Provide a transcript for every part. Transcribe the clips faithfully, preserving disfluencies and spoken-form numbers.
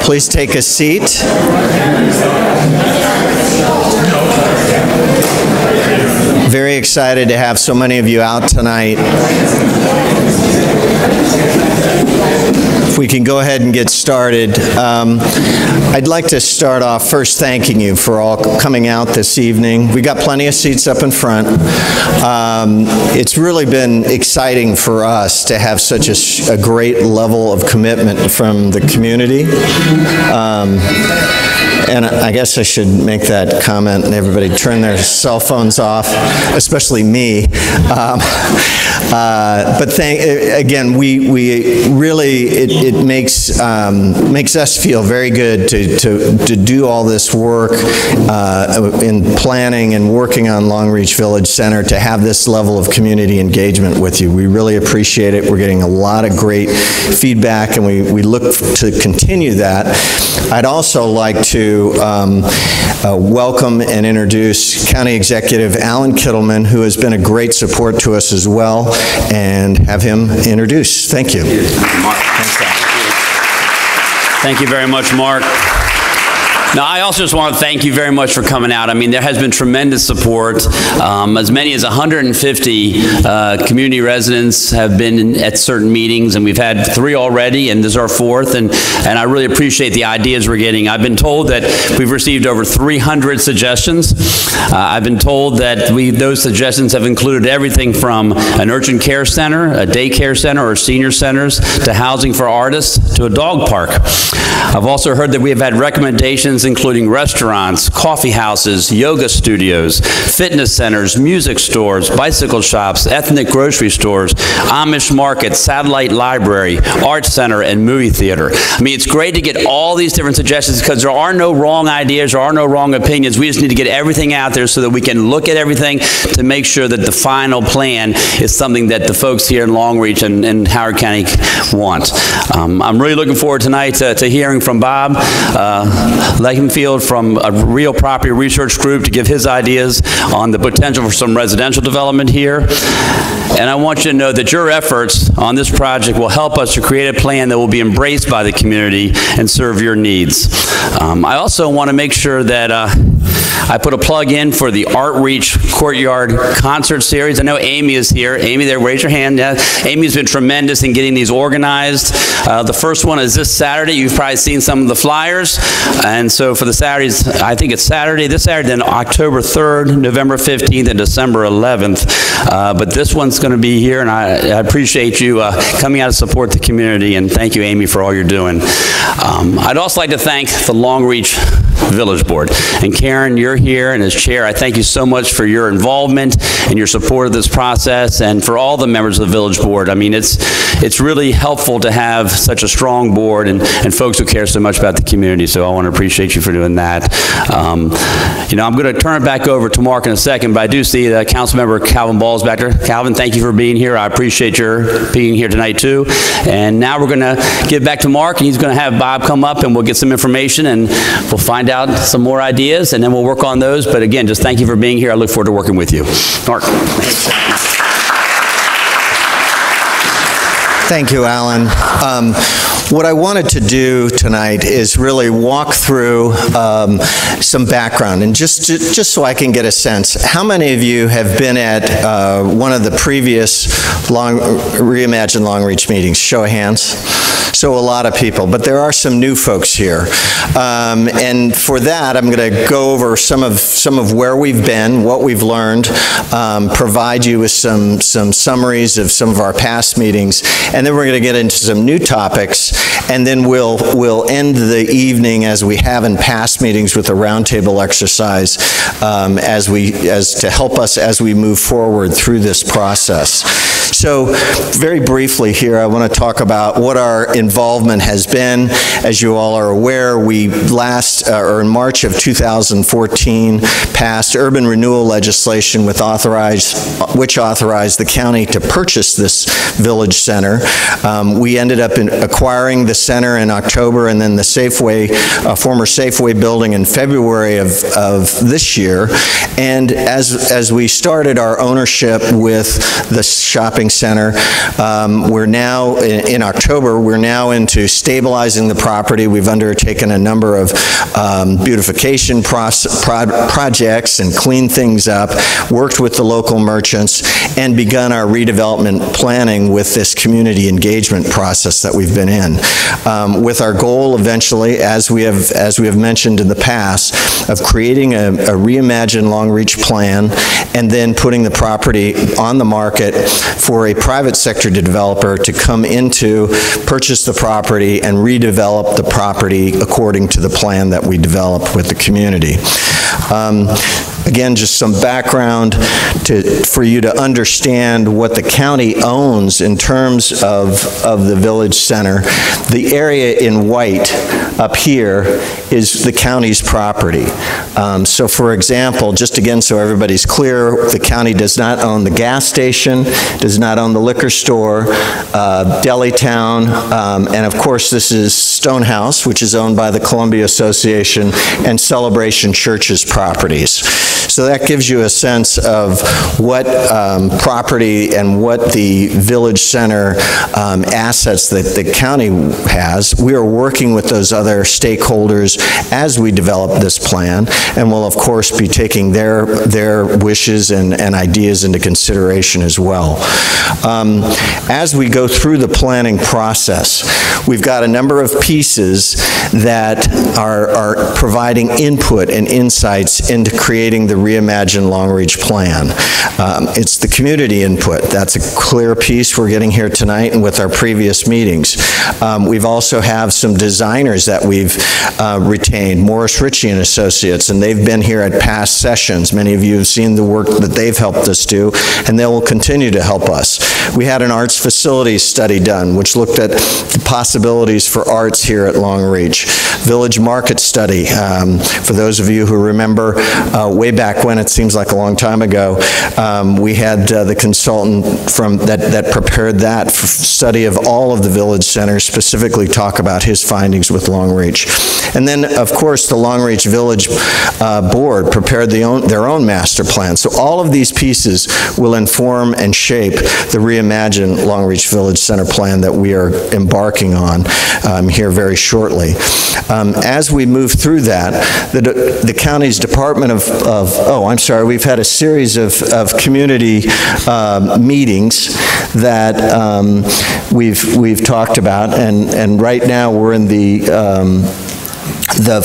Please take a seat. Very excited to have so many of you out tonight. If we can go ahead and get started. Um, I'd like to start off first thanking you for all coming out this evening. We got plenty of seats up in front. Um, it's really been exciting for us to have such a, a great level of commitment from the community. Um, and I guess I should make that comment and everybody turn their cell phones off, especially me. Um, uh, but thank, again, we, we really, it, it makes, um, makes us feel very good to, to, to do all this work uh, in planning and working on Long Reach Village Center, to have this level of community engagement with you. We really appreciate it. We're getting a lot of great feedback, and we, we look to continue that. I'd also like to um, uh, welcome and introduce County Executive Allan Kittleman, who has been a great support to us as well, and have him introduced. Thank you. Thank you, Mark. Thank you very much, Mark. Now, I also just want to thank you very much for coming out. I mean, there has been tremendous support. Um, as many as one hundred fifty uh, community residents have been in, at certain meetings, and we've had three already, and this is our fourth, and, and I really appreciate the ideas we're getting. I've been told that we've received over three hundred suggestions. Uh, I've been told that we, those suggestions have included everything from an urgent care center, a daycare center, or senior centers, to housing for artists, to a dog park. I've also heard that we have had recommendations including restaurants, coffee houses, yoga studios, fitness centers, music stores, bicycle shops, ethnic grocery stores, Amish market, satellite library, art center, and movie theater. I mean, it's great to get all these different suggestions, because there are no wrong ideas, there are no wrong opinions. We just need to get everything out there so that we can look at everything to make sure that the final plan is something that the folks here in Long Reach and, and Howard County want. Um, I'm really looking forward tonight to, to hearing from Bob uh, Leichenfield from a Real Property Research Group to give his ideas on the potential for some residential development here. And I want you to know that your efforts on this project will help us to create a plan that will be embraced by the community and serve your needs. Um, I also want to make sure that uh, I put a plug in for the Art Reach Courtyard Concert Series. I know Amy is here. Amy, there, raise your hand. Yeah. Amy's been tremendous in getting these organized. Uh, the first one is this Saturday. You've probably seen some of the flyers. And so for the Saturdays, I think it's Saturday, this Saturday, then October third, November fifteenth, and December eleventh. Uh, but this one's going to be here, and I, I appreciate you uh, coming out to support the community, and thank you, Amy, for all you're doing. Um, I'd also like to thank the Long Reach Village Board. And Karen, you're here, and as chair, I thank you so much for your involvement and your support of this process, and for all the members of the Village Board. I mean, it's it's really helpful to have such a strong board and, and folks who care so much about the community, so I want to appreciate you for doing that. Um, you know, I'm going to turn it back over to Mark in a second, but I do see that Councilmember Calvin Ball's back there. Calvin, thank you for being here. I appreciate your being here tonight, too. And now we're going to give back to Mark, and he's going to have Bob come up, and we'll get some information, and we'll find out some more ideas, and then we'll work on those. But again, just thank you for being here. I look forward to working with you. Mark. Thank you, Alan. Um, what I wanted to do tonight is really walk through um, some background, and just, to, just so I can get a sense. How many of you have been at uh, one of the previous long, ReImagine Long Reach meetings? Show of hands. So a lot of people, but there are some new folks here. Um, and for that, I'm going to go over some of, some of where we've been, what we've learned, um, provide you with some, some summaries of some of our past meetings, and then we're going to get into some new topics, and then we'll, we'll end the evening as we have in past meetings with a roundtable exercise um, as we, as to help us as we move forward through this process. So very briefly here, I want to talk about what our involvement has been. As you all are aware, we last, uh, or in March of two thousand fourteen, passed urban renewal legislation with authorized, which authorized the county to purchase this village center. Um, we ended up in acquiring the center in October, and then the Safeway, uh, former Safeway building in February of, of this year. And as, as we started our ownership with the shopping shopping center. Um, we're now, in, in October, we're now into stabilizing the property. We've undertaken a number of um, beautification process, pro projects and cleaned things up, worked with the local merchants, and begun our redevelopment planning with this community engagement process that we've been in, um, with our goal eventually, as we have as we have mentioned in the past, of creating a, a ReImagine Long Reach plan and then putting the property on the market for a private sector developer to come into, purchase the property, and redevelop the property according to the plan that we developed with the community. Um, Again, just some background to, for you to understand what the county owns in terms of, of the village center. The area in white up here is the county's property. Um, so for example, just again so everybody's clear, the county does not own the gas station, does not own the liquor store, uh, Deli Town, um, and of course this is Stonehouse, which is owned by the Columbia Association, and Celebration Church's properties. So that gives you a sense of what um, property and what the village center um, assets that the county has. We are working with those other stakeholders as we develop this plan, and we'll of course be taking their, their wishes and, and ideas into consideration as well. Um, as we go through the planning process, we've got a number of pieces that are, are providing input and insights into creating the ReImagine Long Reach plan. Um, it's the community input. That's a clear piece we're getting here tonight and with our previous meetings. Um, we've also have some designers that we've uh, retained, Morris Ritchie and Associates, and they've been here at past sessions. Many of you have seen the work that they've helped us do, and they will continue to help us. We had an arts facilities study done, which looked at the possibilities for arts here at Long Reach. Village market study, um, for those of you who remember uh, way back when, it seems like a long time ago, um, we had uh, the consultant from that, that prepared that study of all of the village centers, specifically talk about his findings with Long Reach. And then, of course, the Long Reach Village uh, Board prepared the own, their own master plan. So all of these pieces will inform and shape the ReImagine Long Reach Village Center plan that we are embarking on um, here very shortly. Um, as we move through that, the, the county's Department of, of, oh, I'm sorry, we've had a series of, of community uh, meetings that um, we've, we've talked about, and, and right now we're in the, um, the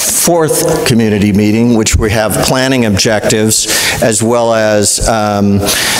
fourth community meeting, which we have planning objectives as well as um,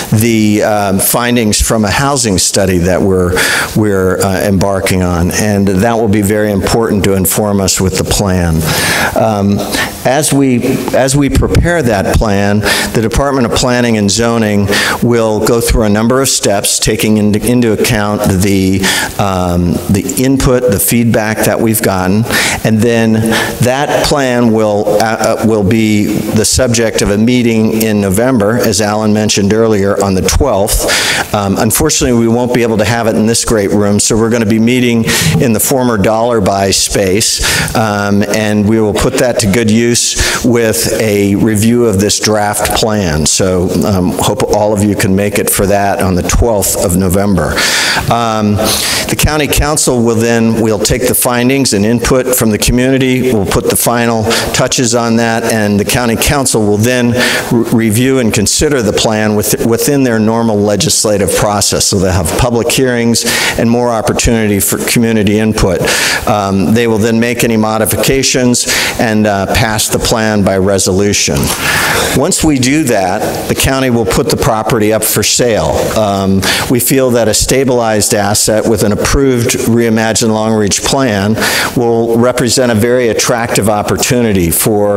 the um, findings from a housing study that we're, we're uh, embarking on, and that will be very important to inform us with the plan. Um, as we, as we prepare that plan, the Department of Planning and Zoning will go through a number of steps, taking into, into account the, um, the input, the feedback that we've gotten, and then that plan will, uh, will be the subject of a meeting in November, as Alan mentioned earlier, on the twelfth. Um, unfortunately, we won't be able to have it in this great room, so we're going to be meeting in the former Dollar Buy space, um, and we will put that to good use with a review of this draft plan. So um, hope all of you can make it for that on the twelfth of November. Um, the County Council will then, we'll take the findings and input from the community, we'll put the final touches on that, and the County Council will then re review and consider the plan with, within their normal legislative process. So they'll have public hearings and more opportunity for community input. Um, they will then make any modifications and uh, pass the plan by resolution. Once we do that, the county will put the property up for sale. Um, we feel that a stabilized asset with an approved ReImagine Long Reach plan will represent a very attractive opportunity for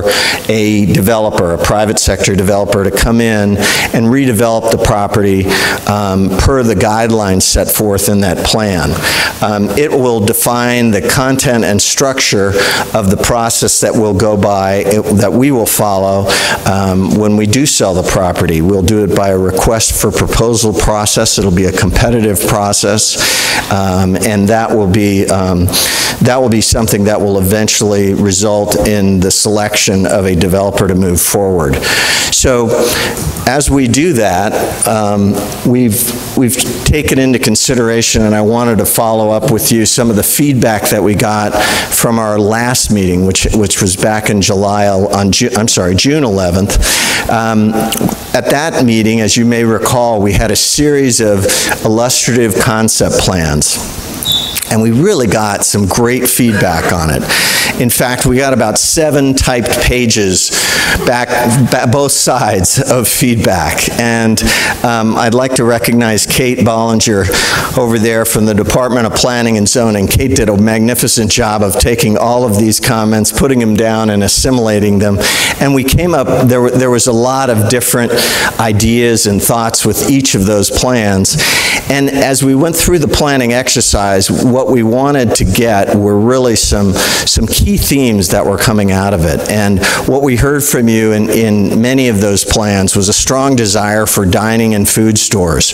a developer, a private sector developer, to come in and redevelop the property um, per the guidelines set forth in that plan. Um, it will define the content and structure of the process that will go by, it, that we will follow um, when we do sell the property. We'll do it by a request for proposal process. It'll be a competitive process, um, and that will be um, that will be something that will eventually result in the selection of a developer to move forward. So as we do that, um, we've, we've taken into consideration, and I wanted to follow up with you, some of the feedback that we got from our last meeting, which, which was back in July, on Ju I'm sorry, June eleventh. Um, at that meeting, as you may recall, we had a series of illustrative concept plans. And we really got some great feedback on it. In fact, we got about seven typed pages back, back both sides of feedback. And um, I'd like to recognize Kate Bollinger over there from the Department of Planning and Zoning. Kate did a magnificent job of taking all of these comments, putting them down and assimilating them. And we came up, there, there was a lot of different ideas and thoughts with each of those plans. And as we went through the planning exercise, what we wanted to get were really some, some key themes that were coming out of it. And what we heard from you in, in many of those plans was a strong desire for dining and food stores,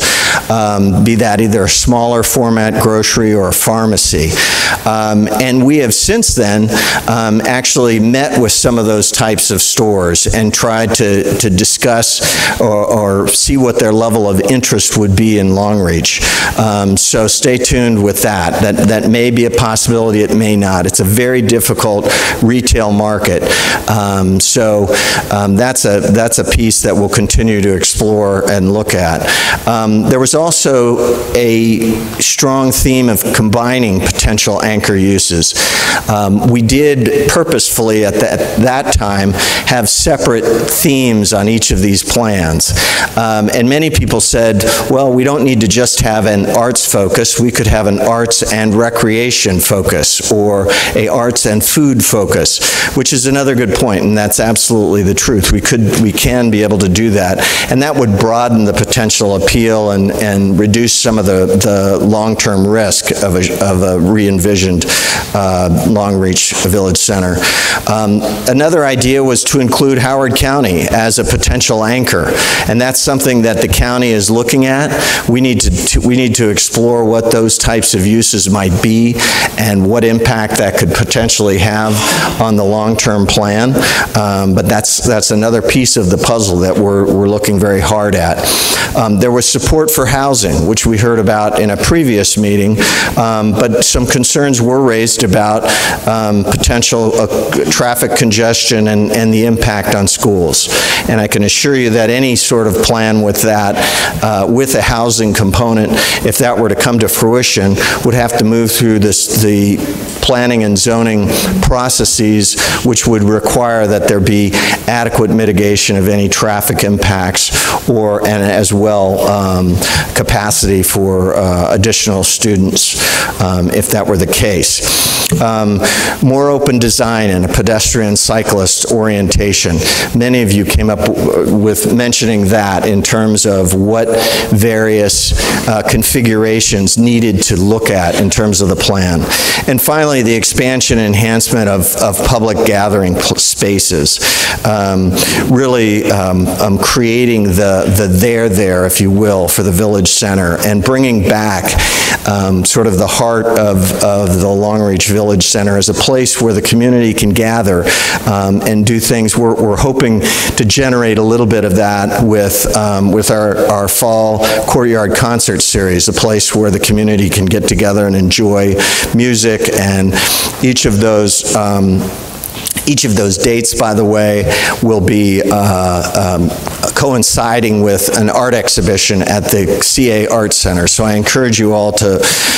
um, be that either a smaller format grocery or a pharmacy. Um, and we have since then um, actually met with some of those types of stores and tried to, to discuss or, or see what their level of interest would be in Long Reach. Um, so stay tuned with that. That, that may be a possibility, it may not. It's a very difficult retail market. Um, so um, that's, a, that's a piece that we'll continue to explore and look at. Um, there was also a strong theme of combining potential anchor uses. Um, we did purposefully at that, that time have separate themes on each of these plans. Um, and many people said, well, we don't need to just have an arts focus, we could have an arts and recreation focus or a arts and food focus, which is another good point, and that's absolutely the truth. We could, we can be able to do that, and that would broaden the potential appeal and, and reduce some of the, the long-term risk of a, of a re-envisioned uh, Long Reach Village Center. Um, another idea was to include Howard County as a potential anchor, and that's something that the county is looking at. We need to, to we need to explore what those types of uses might be and what impact that could potentially have on the long-term plan. Um, but that's that's another piece of the puzzle that we're we're looking very hard at. Um, there was support for housing, which we heard about in a previous meeting, um, but some concerns were raised about um, potential uh, traffic congestion and, and the impact on schools. And I can assure you that any sort of plan with that, uh, with a housing component, if that were to come to fruition, would have to move through this, the planning and zoning processes, which would require that there be adequate mitigation of any traffic impacts, or and as well um, capacity for uh, additional students, um, if that were the case. Um, more open design and a pedestrian cyclist orientation. Many of you came up with mentioning that in terms of what various uh, configurations needed to look at in terms of the plan. And finally, the expansion and enhancement of, of public gathering spaces. Um, really um, um, creating the, the there there, if you will, for the Village Center, and bringing back um, sort of the heart of, of the Long Reach Village Center as a place where the community can gather um, and do things. We're, we're hoping to generate a little bit of that with, um, with our, our fall Courtyard Concert Series, a place where the community can get together and enjoy music, and each of those um, Each of those dates, by the way, will be uh, um, coinciding with an art exhibition at the C A Art Center. So I encourage you all to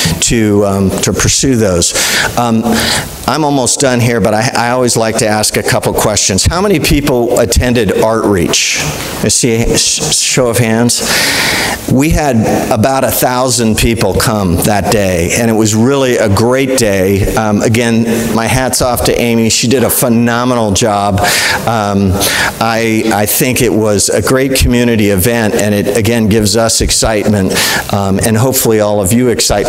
to um, to pursue those. Um, I'm almost done here, but I, I always like to ask a couple questions. How many people attended ArtReach? I see a show of hands. We had about a thousand people come that day, and it was really a great day. Um, again, my hat's off to Amy. She did a phenomenal job. Um, I, I think it was a great community event, and it again gives us excitement, um, and hopefully all of you excitement too,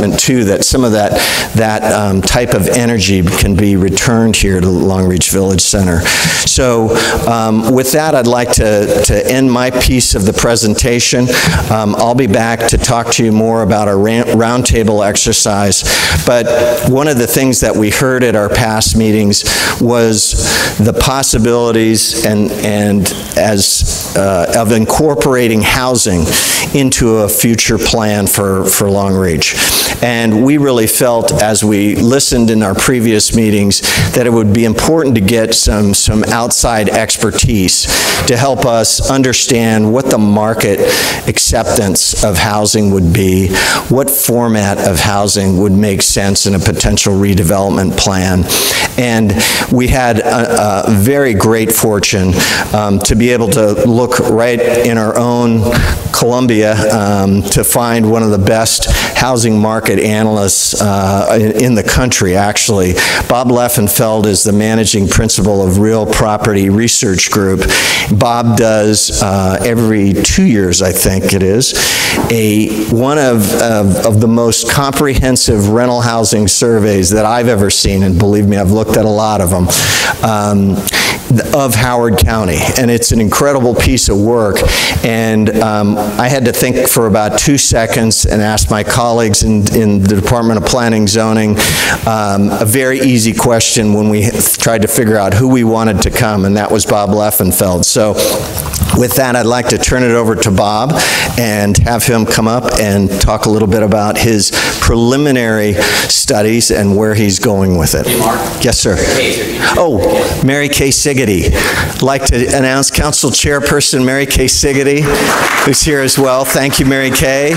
that some of that, that um, type of energy can be returned here to Long Reach Village Center. So um, with that, I'd like to, to end my piece of the presentation. Um, I'll be back to talk to you more about our roundtable exercise, but one of the things that we heard at our past meetings was the possibilities and, and as uh, of incorporating housing into a future plan for, for Long Reach. And we really felt, as we listened in our previous meetings, that it would be important to get some, some outside expertise to help us understand what the market acceptance of housing would be, what format of housing would make sense in a potential redevelopment plan. And we had a, a very great fortune um, to be able to look right in our own Columbia um, to find one of the best housing market analysts uh, in, in the country, actually. Bob Leffenfeld is the managing principal of Real Property Research Group. Bob does uh, every two years, I think it is, a one of, of, of the most comprehensive rental housing surveys that I've ever seen, and believe me, I've looked at a lot of them, um, of Howard County, and it's an incredible piece of work. And um, I had to think for about two seconds and ask my colleagues in, in the Department of Planning and Zoning um, a very easy question when we tried to figure out who we wanted to come, and that was Bob Leffenfeld. So with that, I'd like to turn it over to Bob and have him come up and talk a little bit about his preliminary studies and where he's going with it. Hey, Mark. Yes, sir. Oh, Mary Kay Siggety. I'd like to announce Council Chairperson Mary Kay Siggety, who's here as well. Thank you, Mary Kay.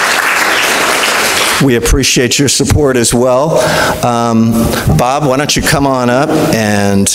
We appreciate your support as well. Um, Bob, why don't you come on up, and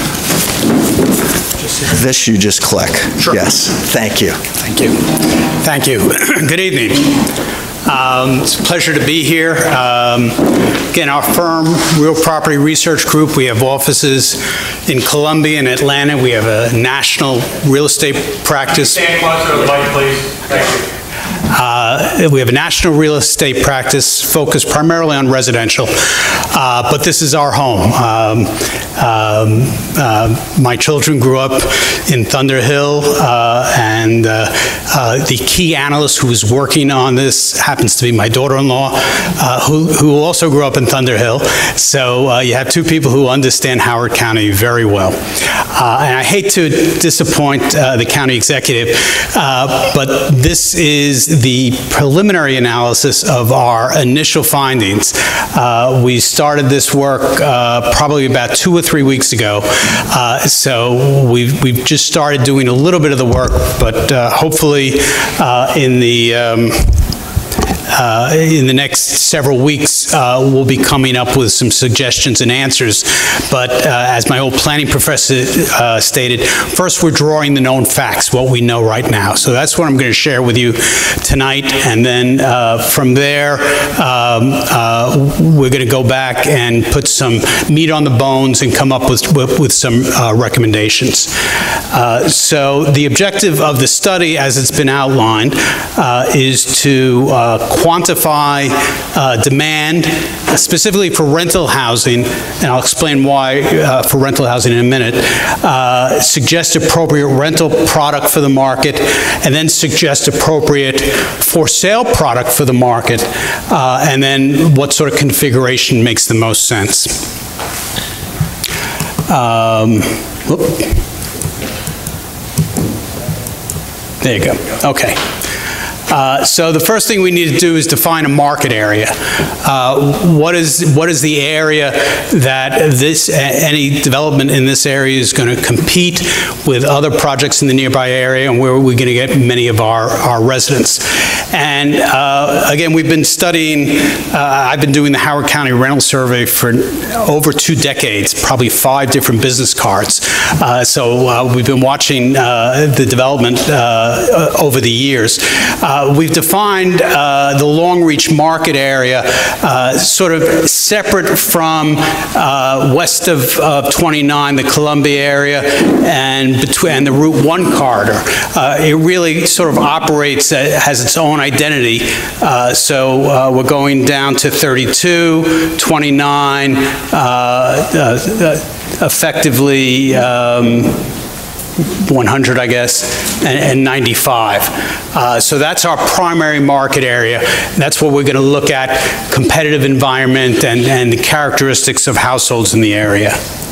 this you just click. Sure. Yes, thank you. Thank you. Thank you. Good evening. Um, it's a pleasure to be here. Um, again, our firm, Real Property Research Group, we have offices in Columbia and Atlanta. We have a national real estate practice. Stand closer to the mic, please. Thank you. Uh, we have a national real estate practice focused primarily on residential, uh, but this is our home. Um, um, uh, my children grew up in Thunder Hill, uh, and uh, uh, the key analyst who is working on this happens to be my daughter-in-law, uh, who, who also grew up in Thunder Hill. So uh, you have two people who understand Howard County very well. Uh, and I hate to disappoint uh, the county executive, uh, but this is the preliminary analysis of our initial findings. Uh, we started this work uh, probably about two or three weeks ago, uh, so we've, we've just started doing a little bit of the work, but uh, hopefully uh, in the um, Uh, in the next several weeks, uh, we'll be coming up with some suggestions and answers. But uh, as my old planning professor uh, stated, first we're drawing the known facts, what we know right now. So that's what I'm going to share with you tonight. And then uh, from there, um, uh, we're going to go back and put some meat on the bones and come up with, with, with some uh, recommendations. Uh, so the objective of the study, as it's been outlined, uh, is to uh, quantify uh, demand, uh, specifically for rental housing, and I'll explain why uh, for rental housing in a minute, uh, suggest appropriate rental product for the market, and then suggest appropriate for sale product for the market, uh, and then what sort of configuration makes the most sense. Um, whoop. There you go. Okay. Uh, so the first thing we need to do is define a market area. Uh, what is what is the area that this any development in this area is going to compete with other projects in the nearby area, and where are we going to get many of our our residents? And uh, again, we've been studying. Uh, I've been doing the Howard County Rental Survey for over two decades, probably five different business cards. Uh, so uh, we've been watching uh, the development uh, over the years. Uh, uh, we've defined uh, the Long Reach market area uh, sort of separate from uh, west of, of twenty-nine, the Columbia area, and between and the Route one corridor. Uh, it really sort of operates, uh, has its own identity. Uh, so uh, we're going down to thirty-two, twenty-nine, uh, uh, effectively um, one hundred, I guess, and, and ninety-five. Uh, so that's our primary market area. That's what we're going to look at, competitive environment and, and the characteristics of households in the area.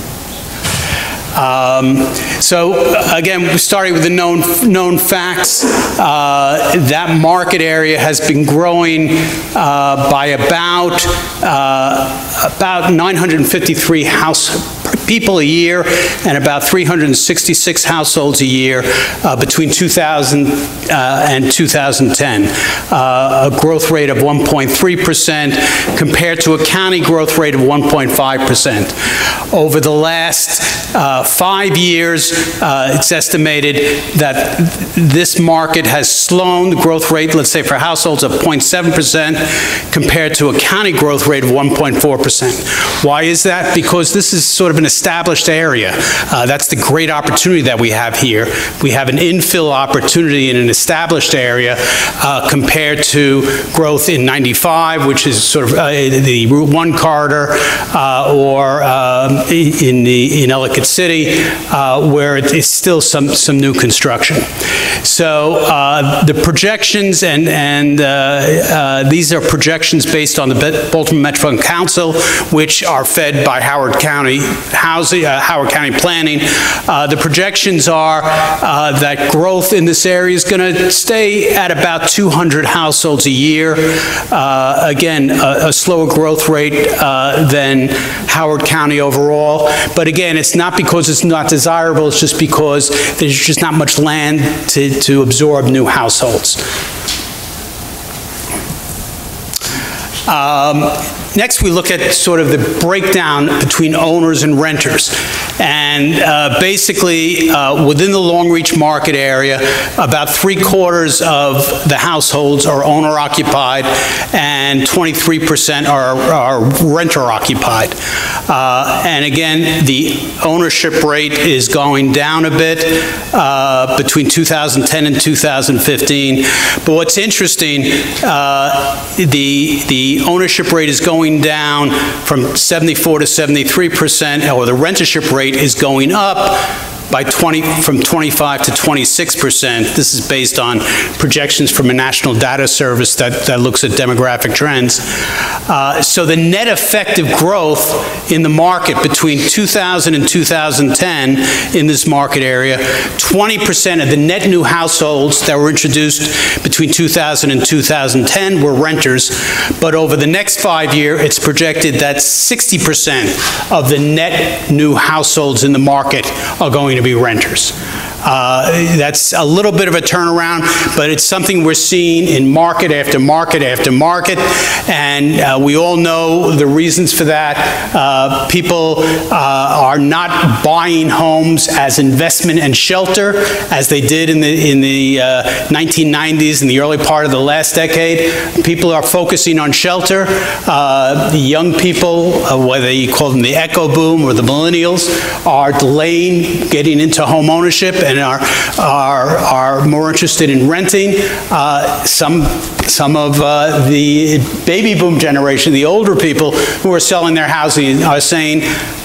Um, so again, starting with the known known facts, uh, that market area has been growing uh, by about uh, about nine hundred fifty-three house people a year and about three hundred sixty-six households a year uh, between two thousand uh, and two thousand ten, uh, a growth rate of one point three percent compared to a county growth rate of one point five percent. Over the last uh, five years, uh, it's estimated that this market has slowed the growth rate, let's say for households, of zero point seven percent compared to a county growth rate of one point four percent. Why is that? Because this is sort of an established area. Uh, that's the great opportunity that we have here. We have an infill opportunity in an established area uh, compared to growth in ninety-five, which is sort of uh, the Route one corridor, uh, or um, in the in Ellicott City, uh, where it is still some some new construction. So uh, the projections, and and uh, uh, these are projections based on the Baltimore Metropolitan Council, which are fed by Howard County Housing, uh, Howard County Planning. Uh, the projections are uh, that growth in this area is going to stay at about two hundred households a year. Uh, again, a, a slower growth rate uh, than Howard County overall. But again, it's not because it's not desirable, it's just because there's just not much land to, to absorb new households. Um, Next, we look at sort of the breakdown between owners and renters. And uh, basically, uh, within the Long Reach market area, about three quarters of the households are owner-occupied, and twenty-three percent are, are renter-occupied. Uh, and again, the ownership rate is going down a bit uh, between two thousand ten and two thousand fifteen. But what's interesting, uh, the, the ownership rate is going down from seventy-four to seventy-three percent, or the rentership rate is going up by twenty, from twenty-five to twenty-six percent. This is based on projections from a national data service that, that looks at demographic trends. Uh, so the net effective growth in the market between two thousand and two thousand ten in this market area, twenty percent of the net new households that were introduced between two thousand and two thousand ten were renters, but over the next five years, it's projected that sixty percent of the net new households in the market are going to be renters. Uh, that's a little bit of a turnaround, but it's something we're seeing in market after market after market, and uh, we all know the reasons for that. Uh, people uh, are not buying homes as investment and shelter as they did in the in the uh, nineteen nineties and the early part of the last decade. People are focusing on shelter. Uh, the young people, uh, whether you call them the echo boom or the millennials, are delaying getting into home ownership and are are are more interested in renting. Uh, some some of uh, the baby boom generation, the older people who are selling their housing, are saying,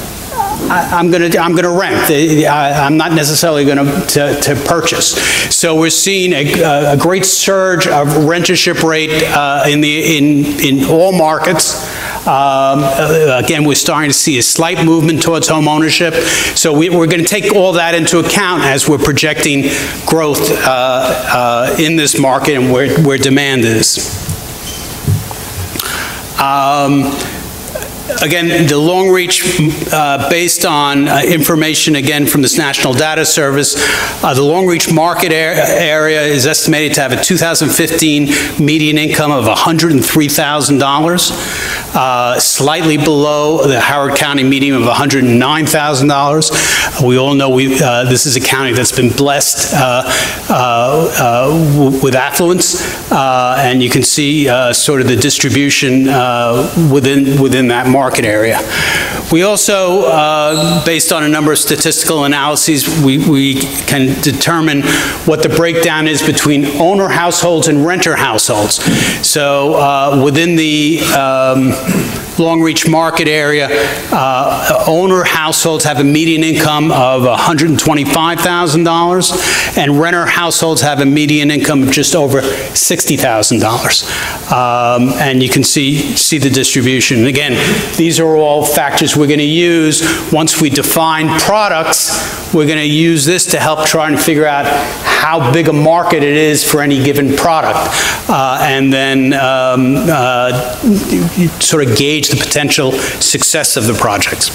I, I'm going to I'm going to rent. I, I'm not necessarily going to to purchase. So we're seeing a, a great surge of rentership rate uh, in the in in all markets. Um, again, we're starting to see a slight movement towards home ownership. So we, we're going to take all that into account as we're projecting growth uh, uh, in this market and where, where demand is. Um, again, the long reach, uh, based on uh, information, again, from this National Data Service, uh, the long reach market area is estimated to have a two thousand fifteen median income of one hundred three thousand dollars, uh, slightly below the Howard County median of one hundred nine thousand dollars. We all know we, uh, this is a county that's been blessed uh, uh, uh, with affluence, uh, and you can see uh, sort of the distribution uh, within, within that market area. We also, uh, based on a number of statistical analyses, we, we can determine what the breakdown is between owner households and renter households. So uh, within the um, long reach market area, uh, owner households have a median income of one hundred twenty-five thousand dollars, and renter households have a median income of just over sixty thousand dollars. Um, and you can see, see the distribution. And again, these are all factors we're going to use. Once we define products, we're going to use this to help try and figure out how big a market it is for any given product, uh, and then um, uh, sort of gauge the potential success of the projects.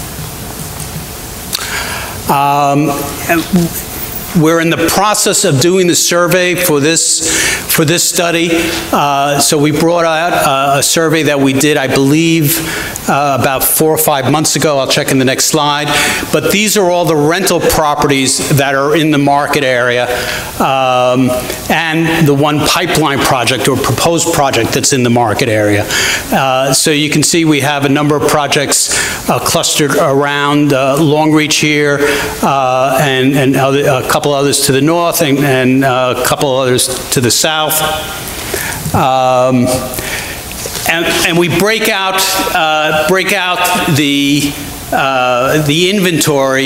Um, we're in the process of doing the survey for this for this study. Uh, so we brought out uh, a survey that we did, I believe, uh, about four or five months ago. I'll check in the next slide. But these are all the rental properties that are in the market area, um, and the one pipeline project or proposed project that's in the market area. Uh, so you can see we have a number of projects uh, clustered around uh, Long Reach here, uh, and, and other, a couple others to the north, and, and uh, a couple others to the south. Um, and, and we break out, uh, break out the, uh, the inventory,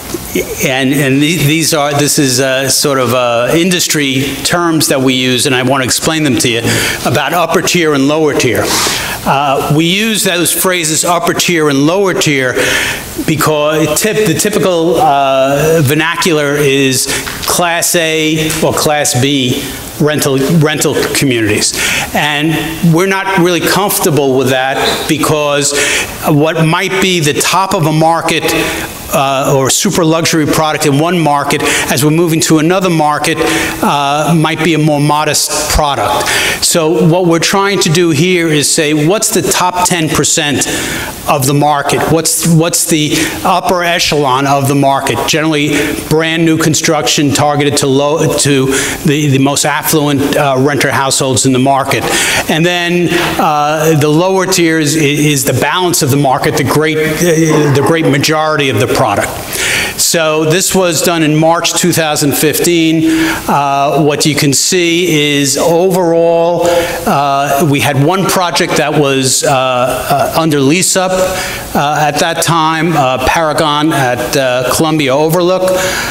and, and these are, this is uh, sort of uh, industry terms that we use, and I want to explain them to you, about upper tier and lower tier. Uh, we use those phrases, upper tier and lower tier, because tip, the typical uh, vernacular is Class A or Class B rental rental communities, and we're not really comfortable with that, because what might be the top of a market Uh, or super luxury product in one market, as we're moving to another market, uh, might be a more modest product. So what we're trying to do here is say, what's the top ten percent of the market? What's, what's the upper echelon of the market? Generally, brand new construction targeted to, low, to the, the most affluent uh, renter households in the market. And then uh, the lower tiers is, is the balance of the market, the great, uh, the great majority of the product. So this was done in March two thousand fifteen. Uh, what you can see is overall, uh, we had one project that was uh, uh, under lease up uh, at that time, uh, Paragon at uh, Columbia Overlook.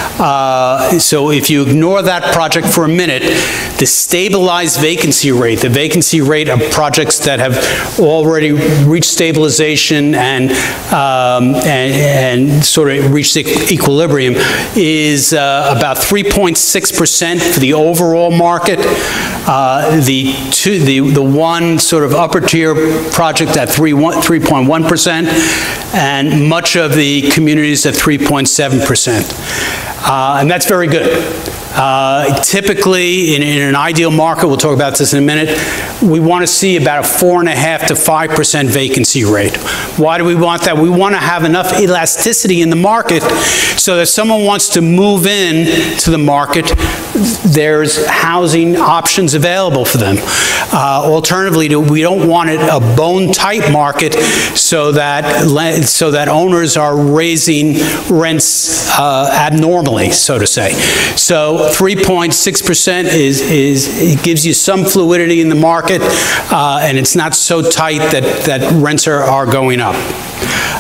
Uh, so if you ignore that project for a minute, the stabilized vacancy rate, the vacancy rate of projects that have already reached stabilization and, um, and, and sort of reached equilibrium, is uh, about three point six percent for the overall market. Uh, the, two, the, the one sort of upper tier project at three point one percent, and much of the communities at three point seven percent. Uh, and that's very good. Uh, typically, in, in an ideal market, we'll talk about this in a minute, we want to see about a four and a half to five percent vacancy rate. Why do we want that? We want to have enough elasticity in the market so that if someone wants to move in to the market, there's housing options available for them. Uh, alternatively, we don't want it a bone-tight market so that so that owners are raising rents uh, abnormally, so to say. So three point six percent is is it gives you some fluidity in the market, uh, and it's not so tight that that rents are, are going up.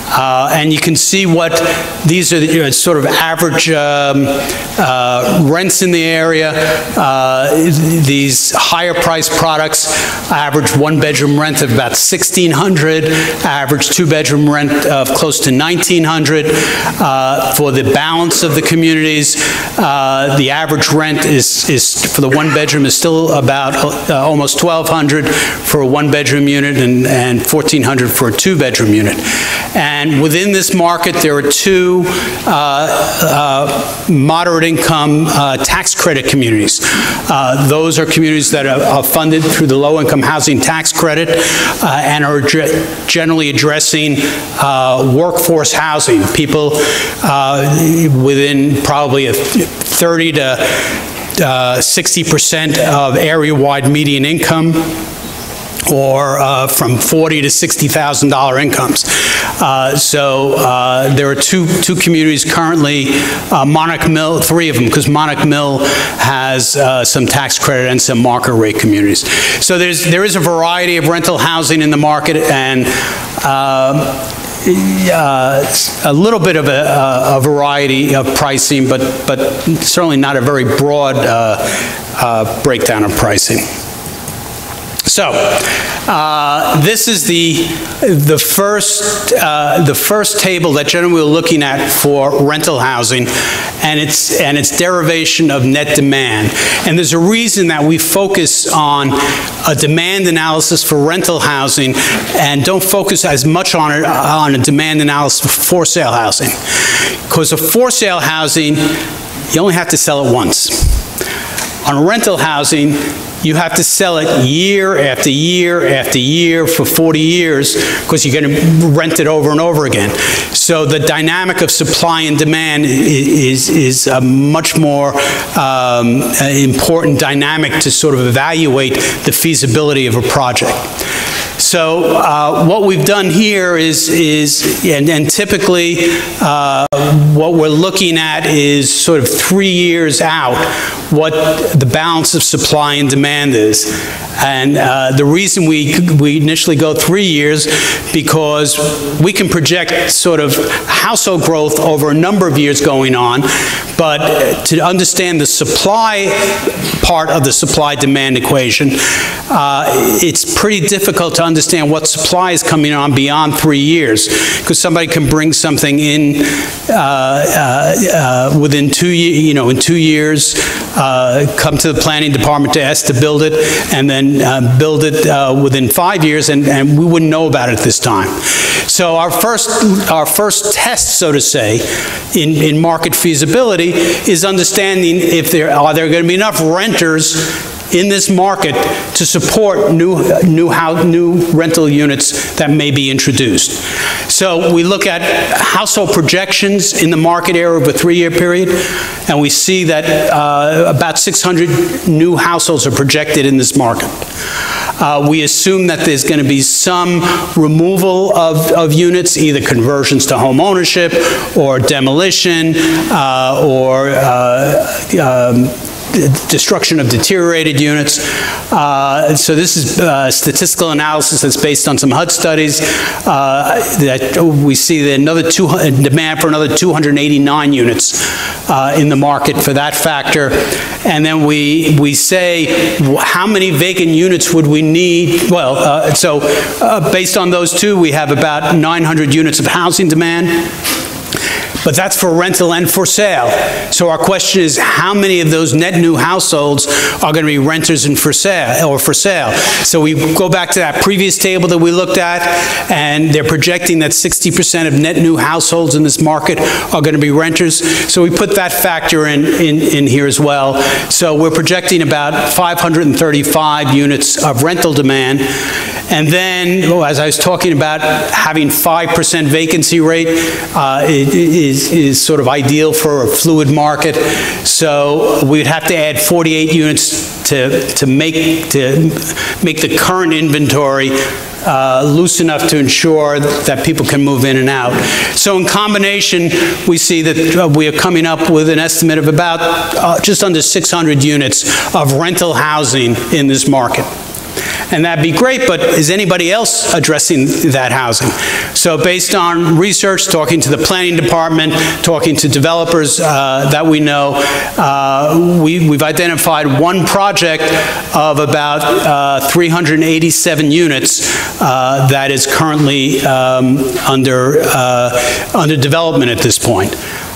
Uh, and you can see what these are, the, you know, sort of average um, uh, rents in the area. Uh, these higher priced products average one bedroom rent of about sixteen hundred dollars, average two bedroom rent of close to nineteen hundred dollars. Uh, for the balance of the communities, uh, the average rent is, is for the one bedroom is still about uh, almost twelve hundred dollars for a one bedroom unit and, and fourteen hundred dollars for a two bedroom unit. And within this market, there are two uh, uh, moderate income uh, tax credit communities. Uh, those are communities that are, are funded through the low income housing tax credit uh, and are generally addressing uh, workforce housing. People uh, within probably a thirty to sixty percent of area-wide median income, or uh, from forty to sixty thousand dollar incomes. Uh, so uh, there are two two communities currently, uh, Monarch Mill, three of them, because Monarch Mill has uh, some tax credit and some market rate communities. So there's there is a variety of rental housing in the market, and uh, Uh, a little bit of a, a variety of pricing, but, but certainly not a very broad uh, uh, breakdown of pricing. So, uh, this is the the first uh, the first table that generally we're looking at for rental housing, and its and its derivation of net demand. And there's a reason that we focus on a demand analysis for rental housing, and don't focus as much on it on a demand analysis for for sale housing, because of for sale housing, you only have to sell it once. On rental housing, you have to sell it year after year after year for forty years, because you're going to rent it over and over again. So the dynamic of supply and demand is, is a much more um, important dynamic to sort of evaluate the feasibility of a project. So uh, what we've done here is, is and, and typically uh, what we're looking at is sort of three years out what the balance of supply and demand is. And uh, the reason we, we initially go three years, because we can project sort of household growth over a number of years going on, but to understand the supply part of the supply-demand equation, uh, it's pretty difficult to understand what supply is coming on beyond three years, because somebody can bring something in uh, uh, uh, within two, you know, in two years, uh, come to the planning department to ask to build it, and then uh, build it uh, within five years, and, and we wouldn't know about it this time. So our first, our first test, so to say, in, in market feasibility is understanding if there are there going to be enough renters in this market to support new, new, house, new rental units that may be introduced. So we look at household projections in the market area over a three-year period, and we see that uh, about six hundred new households are projected in this market. Uh, we assume that there's going to be some removal of, of units, either conversions to home ownership or demolition uh, or uh, um, destruction of deteriorated units. Uh, so this is uh, statistical analysis that's based on some H U D studies uh, that we see that another two, demand for another two hundred eighty-nine units uh, in the market for that factor. And then we, we say how many vacant units would we need? Well, uh, so uh, based on those two, we have about nine hundred units of housing demand. But that's for rental and for sale. So our question is, how many of those net new households are going to be renters and for sale or for sale? So we go back to that previous table that we looked at, and they're projecting that sixty percent of net new households in this market are going to be renters. So we put that factor in, in, in here as well. So we're projecting about five hundred thirty-five units of rental demand. And then, oh, as I was talking about, having five percent vacancy rate uh, is, is sort of ideal for a fluid market. So we'd have to add forty-eight units to, to, make, to make the current inventory Uh, loose enough to ensure that people can move in and out. So in combination, we see that uh, we are coming up with an estimate of about uh, just under six hundred units of rental housing in this market. And that'd be great, but is anybody else addressing that housing? So based on research, talking to the planning department, talking to developers uh, that we know, uh, we, we've identified one project of about uh, three hundred eighty-seven units uh, that is currently um, under, uh, under development at this point.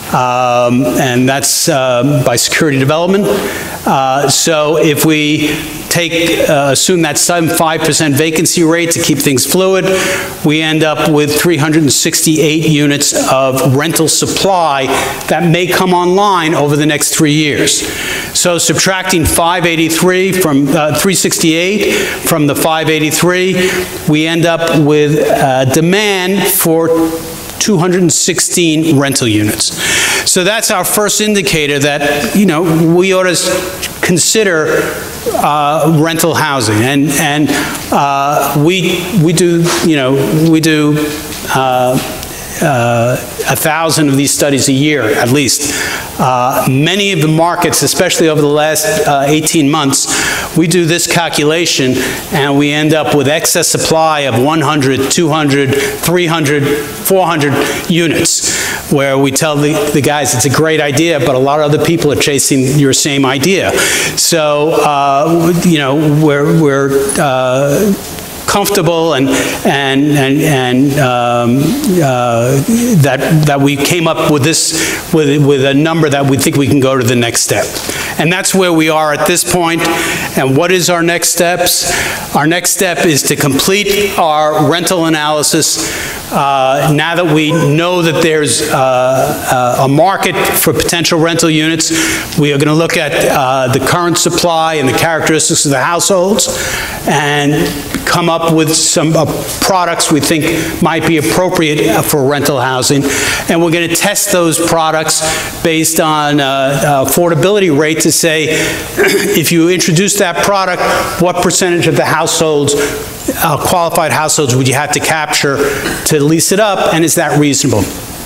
Um, and that's uh, by security development. Uh, so if we take, uh, assume that some five percent vacancy rate to keep things fluid, we end up with three hundred sixty-eight units of rental supply that may come online over the next three years. So subtracting five eighty-three from uh, three sixty-eight from the five eighty-three, we end up with uh, demand for two hundred sixteen rental units. So that's our first indicator that, you know, we ought to consider uh, rental housing. And, and uh, we, we do, you know, we do uh, uh, a thousand of these studies a year, at least. Uh, many of the markets, especially over the last uh, eighteen months, we do this calculation and we end up with excess supply of one hundred, two hundred, three hundred, four hundred units, where we tell the, the guys it's a great idea, but a lot of other people are chasing your same idea. So, uh, you know, we're, we're uh, comfortable and and and, and um, uh, that that we came up with this with with a number that we think we can go to the next step, and that's where we are at this point. And what is our next steps? Our next step is to complete our rental analysis. Uh, now that we know that there's uh, a market for potential rental units, we are going to look at uh, the current supply and the characteristics of the households and come up with some uh, products we think might be appropriate for rental housing. And we're going to test those products based on uh, affordability rate to say, if you introduce that product, what percentage of the households, uh, qualified households, would you have to capture to lease it up, and is that reasonable?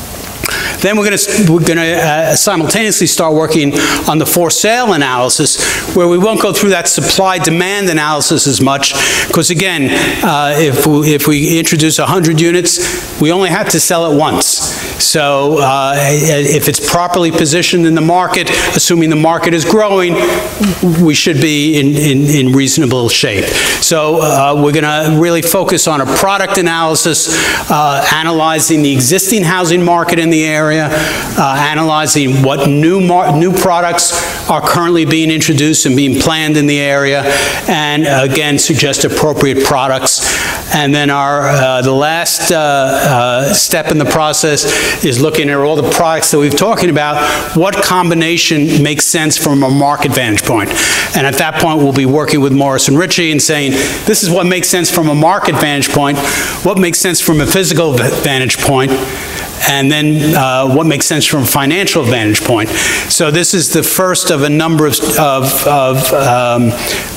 Then we're going to we're going to uh, simultaneously start working on the for sale analysis, where we won't go through that supply demand analysis as much, because again, uh, if we, if we introduce one hundred units, we only have to sell it once. So uh, if it's properly positioned in the market, assuming the market is growing, we should be in, in, in reasonable shape. So uh, we're going to really focus on a product analysis, uh, analyzing the existing housing market in the area, uh, analyzing what new, new products are currently being introduced and being planned in the area, and again, suggest appropriate products. And then our, uh, the last uh, uh, step in the process is looking at all the products that we've talking about, what combination makes sense from a market vantage point. And at that point, we'll be working with Morris and Ritchie and saying, this is what makes sense from a market vantage point, what makes sense from a physical vantage point, and then uh, what makes sense from a financial vantage point. So this is the first of a number of, of, of um,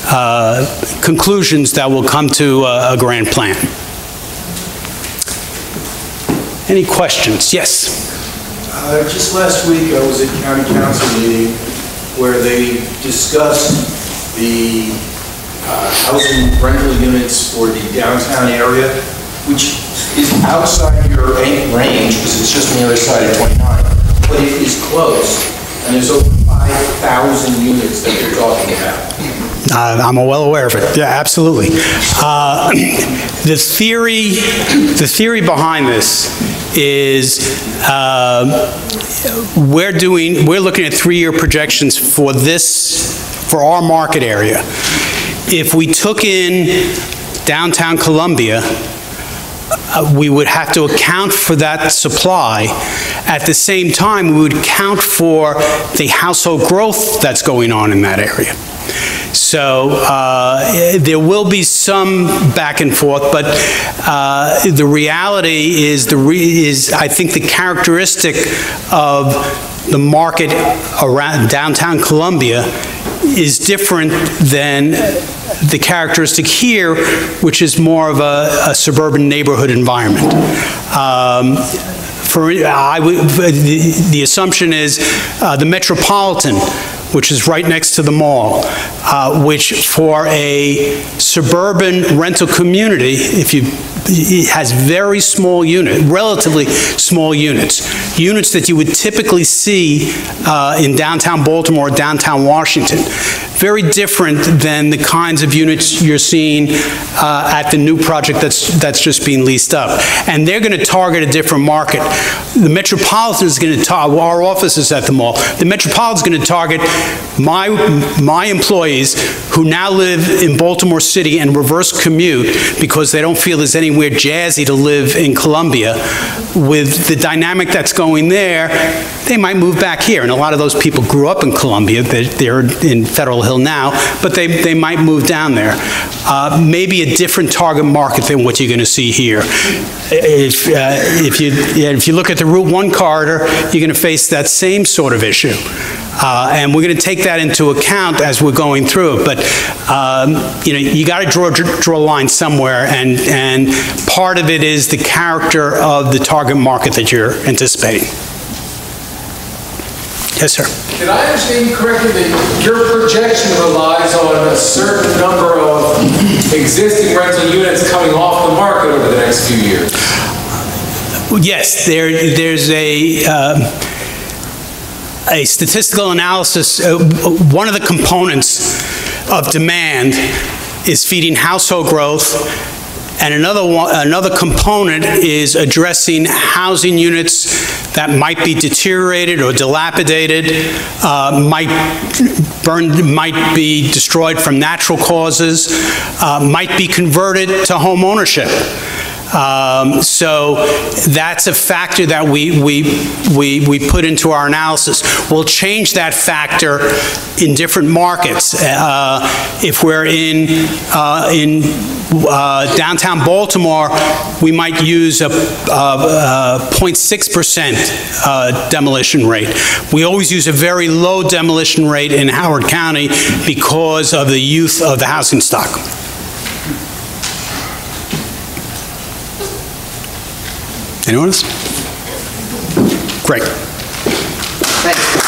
uh, conclusions that will come to a, a grand plan. Any questions? Yes? Uh, just last week I was at County Council meeting where they discussed the uh, housing rental units for the downtown area, which is outside your range because it's just on the other side of twenty-nine, but it is close, and there's over five thousand units that they're talking about. Uh, I'm well aware of it. Yeah, absolutely. Uh, the theory, the theory behind this is uh, we're doing, we're looking at three-year projections for this, for our market area. If we took in downtown Columbia, Uh, we would have to account for that supply. At the same time, we would account for the household growth that's going on in that area. So uh, there will be some back and forth, but uh, the reality is, the re is, I think, the characteristic of the market around downtown Columbia is different than the characteristic here, which is more of a, a suburban neighborhood environment. Um, for I would, the, the assumption is uh, the metropolitan which is right next to the mall, uh, which for a suburban rental community, if you, it has very small unit, relatively small units, units that you would typically see uh, in downtown Baltimore or downtown Washington. Very different than the kinds of units you're seeing uh, at the new project that's, that's just being leased up. And they're going to target a different market. The Metropolitan is going to target, our office is at the mall, the Metropolitan is going to target my, my employees who now live in Baltimore City and reverse commute because they don't feel there's anywhere jazzy to live in Columbia. With the dynamic that's going there, they might move back here. And a lot of those people grew up in Columbia. They're, they're in Federal Hill now, but they, they might move down there. Uh, maybe a different target market than what you're going to see here. If, uh, if, you, yeah, if you look at the Route one corridor, you're going to face that same sort of issue. Uh, and we're going to take that into account as we're going through it. But um, you know, you got to draw draw a line somewhere, and and part of it is the character of the target market that you're anticipating. Yes, sir. Did I understand you correctly that your projection relies on a certain number of existing rental units coming off the market over the next few years? Yes, there there's a. Uh, A statistical analysis, uh, one of the components of demand is feeding household growth, and another one, another component is addressing housing units that might be deteriorated or dilapidated, uh, might burn, might be destroyed from natural causes, uh, might be converted to home ownership. Um, so that's a factor that we, we, we, we put into our analysis. We'll change that factor in different markets. Uh, if we're in, uh, in uh, downtown Baltimore, we might use a zero point six percent uh, demolition rate. We always use a very low demolition rate in Howard County because of the youth of the housing stock. Anyone else? Great. Thanks.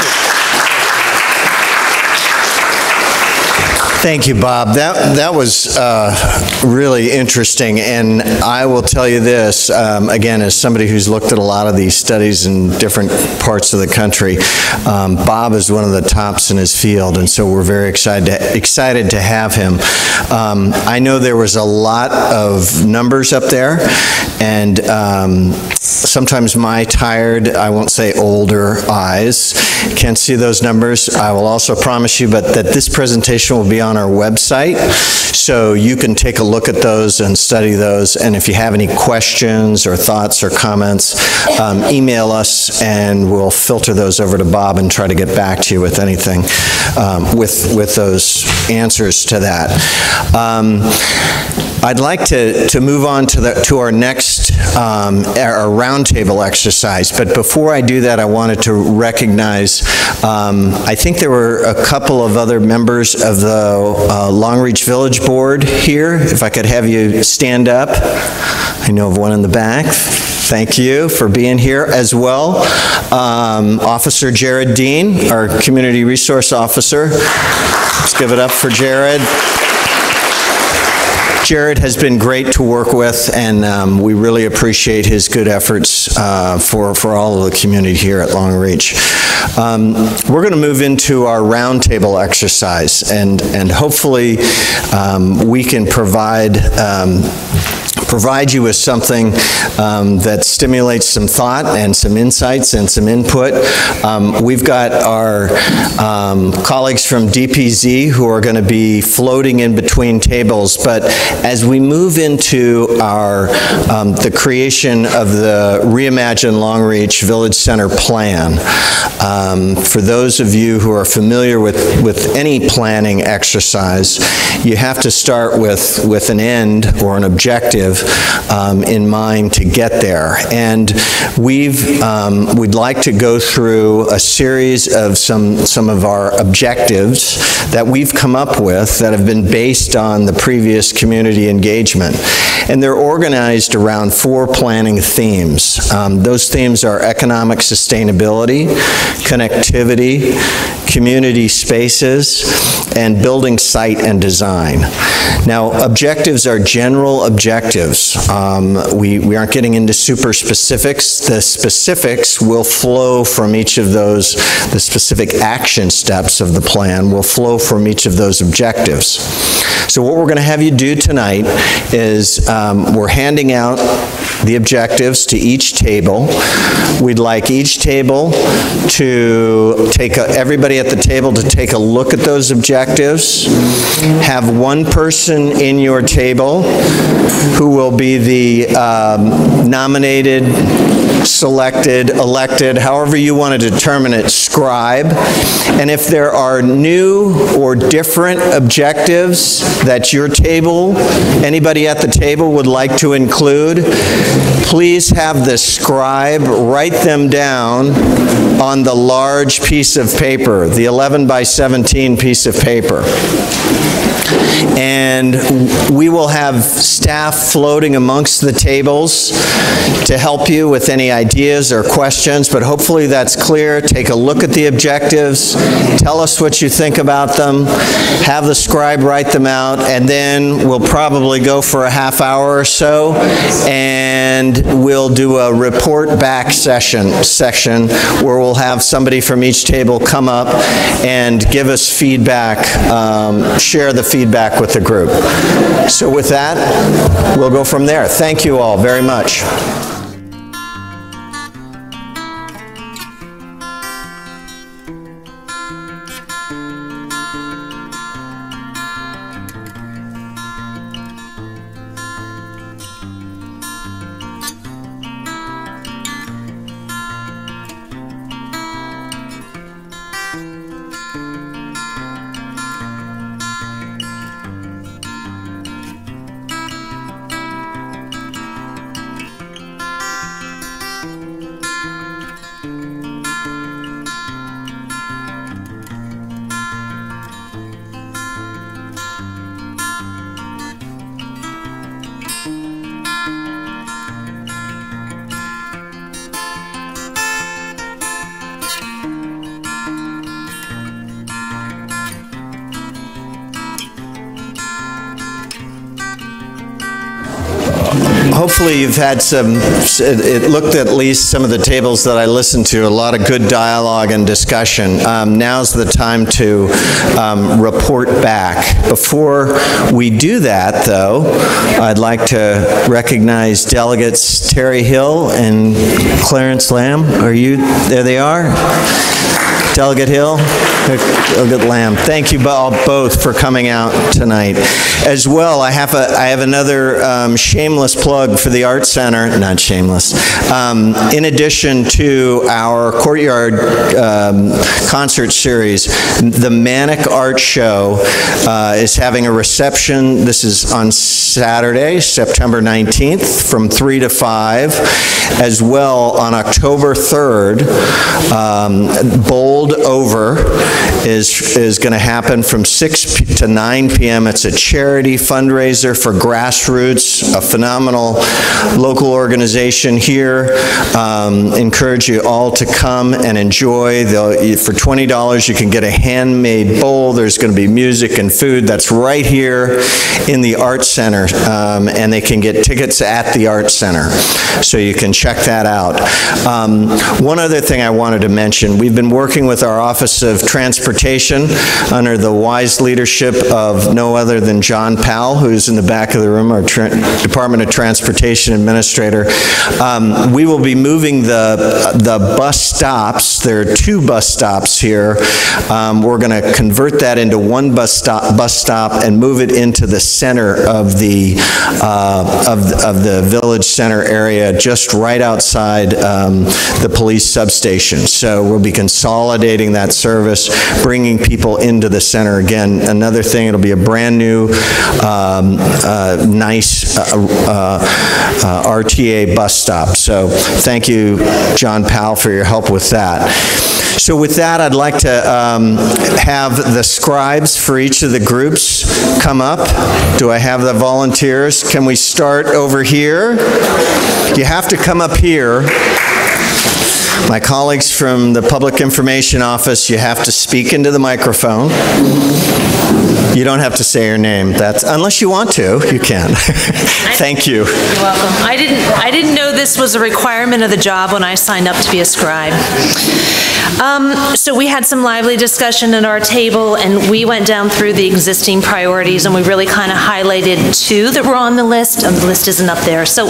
Thank you, Bob. That, that was uh, really interesting, and I will tell you this, um, again, as somebody who's looked at a lot of these studies in different parts of the country, um, Bob is one of the tops in his field, and so we're very excited to, excited to have him. Um, I know there was a lot of numbers up there, and um, sometimes my tired, I won't say older eyes can't see those numbers. I will also promise you but that this presentation will be on our website, so you can take a look at those and study those, and if you have any questions or thoughts or comments, um, email us and we'll filter those over to Bob and try to get back to you with anything, um, with, with those answers to that. Um, I'd like to, to move on to, the, to our next um, our roundtable exercise, but before I do that, I wanted to recognize, um, I think there were a couple of other members of the uh, Long Reach Village Board here. If I could have you stand up. I know of one in the back. Thank you for being here as well. Um, Officer Jared Dean, our Community Resource Officer. Let's give it up for Jared. Jared has been great to work with, and um, we really appreciate his good efforts uh, for, for all of the community here at Long Reach. Um, we're going to move into our roundtable exercise, and, and hopefully um, we can provide um, provide you with something um, that stimulates some thought and some insights and some input. Um, we've got our um, colleagues from D P Z who are going to be floating in between tables, but as we move into our um, the creation of the ReImagine Long Reach Village Center plan, um, for those of you who are familiar with, with any planning exercise, you have to start with, with an end or an objective objective um, in mind to get there. And we've, um, we'd like to go through a series of some, some of our objectives that we've come up with that have been based on the previous community engagement. And they're organized around four planning themes. Um, those themes are economic sustainability, connectivity, community spaces, and building site and design. Now, objectives are general objectives. Um, we, we aren't getting into super specifics. The specifics will flow from each of those, the specific action steps of the plan will flow from each of those objectives. So what we're going to have you do tonight is um, we're handing out the objectives to each table. We'd like each table to take a, everybody at the table to take a look at those objectives. Have one person in your table who will be the um, nominated, selected, elected, however you want to determine it, scribe. And if there are new or different objectives that your table, anybody at the table would like to include, please have the scribe write them down on the large piece of paper, the eleven by seventeen piece of paper. And we will have staff floating amongst the tables to help you with any ideas or questions, but hopefully that's clear. Take a look at the objectives, tell us what you think about them, have the scribe write them out, and then we'll probably go for a half hour or so, and we'll do a report back session, section where we'll have somebody from each table come up and give us feedback, um, share the feedback with the group. So with that, we'll go from there. Thank you all very much. Hopefully you've had some, it looked at least some of the tables that I listened to, a lot of good dialogue and discussion. Um, now's the time to um, report back. Before we do that, though, I'd like to recognize delegates Terry Hill and Clarence Lamb. Are you, there they are? Delegate Hill, Delegate Lamb, thank you both for coming out tonight. As well, I have, a, I have another um, shameless plug for the Art Center, not shameless. Um, in addition to our Courtyard um, concert series, the Manic Art Show uh, is having a reception. This is on Saturday, September nineteenth, from three to five. As well, on October third, um, Bold Over is, is going to happen from six to nine p m It's a charity fundraiser for Grassroots, a phenomenal local organization here. Um, encourage you all to come and enjoy. They'll, for twenty dollars, you can get a handmade bowl. There's going to be music and food. That's right here in the Art Center, um, and they can get tickets at the Art Center. So you can check that out. Um, one other thing I wanted to mention, we've been working with our Office of Transportation under the wise leadership of no other than John Powell, who's in the back of the room, our Department of Transportation. Transportation Administrator. Um, we will be moving the, the bus stops. There are two bus stops here. Um, we're going to convert that into one bus stop, bus stop and move it into the center of the, uh, of, of the village center area, just right outside um, the police substation. So we'll be consolidating that service, bringing people into the center. Again, another thing, it'll be a brand new, um, uh, nice uh, uh, uh, R T A bus stop. So thank you, John Powell, for your help with that. So with that, I'd like to um, have the scribes for each of the groups come up. Do I have the volunteers? Can we start over here? You have to come up here. My colleagues from the Public Information Office, you have to speak into the microphone. You don't have to say your name. That's, unless you want to, you can. Thank you. You're welcome. I didn't, I didn't know this was a requirement of the job when I signed up to be a scribe. Um, so we had some lively discussion at our table, and we went down through the existing priorities, and we really kind of highlighted two that were on the list. And the list isn't up there. So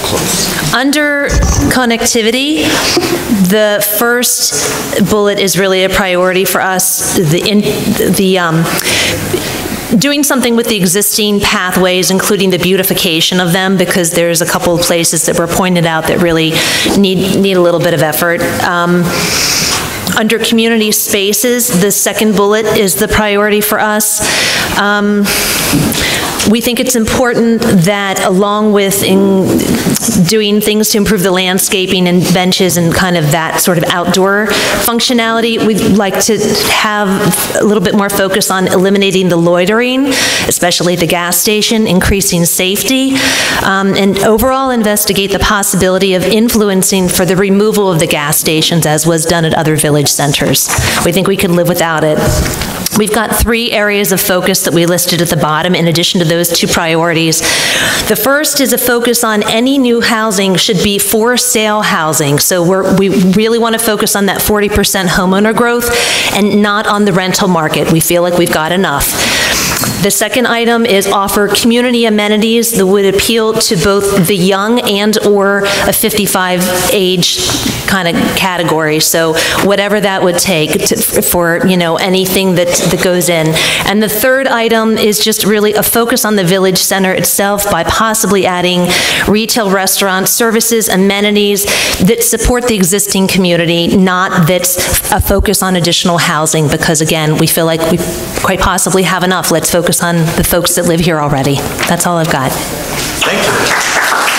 under connectivity, the first bullet is really a priority for us. The, in, the um, doing something with the existing pathways, including the beautification of them, because there's a couple of places that were pointed out that really need, need a little bit of effort. Um, Under community spaces, the second bullet is the priority for us. Um, we think it's important that along with in doing things to improve the landscaping and benches and kind of that sort of outdoor functionality, we'd like to have a little bit more focus on eliminating the loitering, especially at the gas station, increasing safety, um, and overall investigate the possibility of influencing for the removal of the gas stations as was done at other village centers. We think we can live without it. We've got three areas of focus that we listed at the bottom in addition to those two priorities. The first is a focus on any new housing should be for sale housing. So we're, we really want to focus on that forty percent homeowner growth and not on the rental market. We feel like we've got enough. The second item is offer community amenities that would appeal to both the young and or a fifty-five age kind of category. So whatever that would take to, for, you know, anything that, that goes in. And the third item is just really a focus on the village center itself by possibly adding retail, restaurant services, amenities that support the existing community, not that's a focus on additional housing, because again, we feel like we quite possibly have enough. Let's focus on the folks that live here already. That's all I've got. Thank you.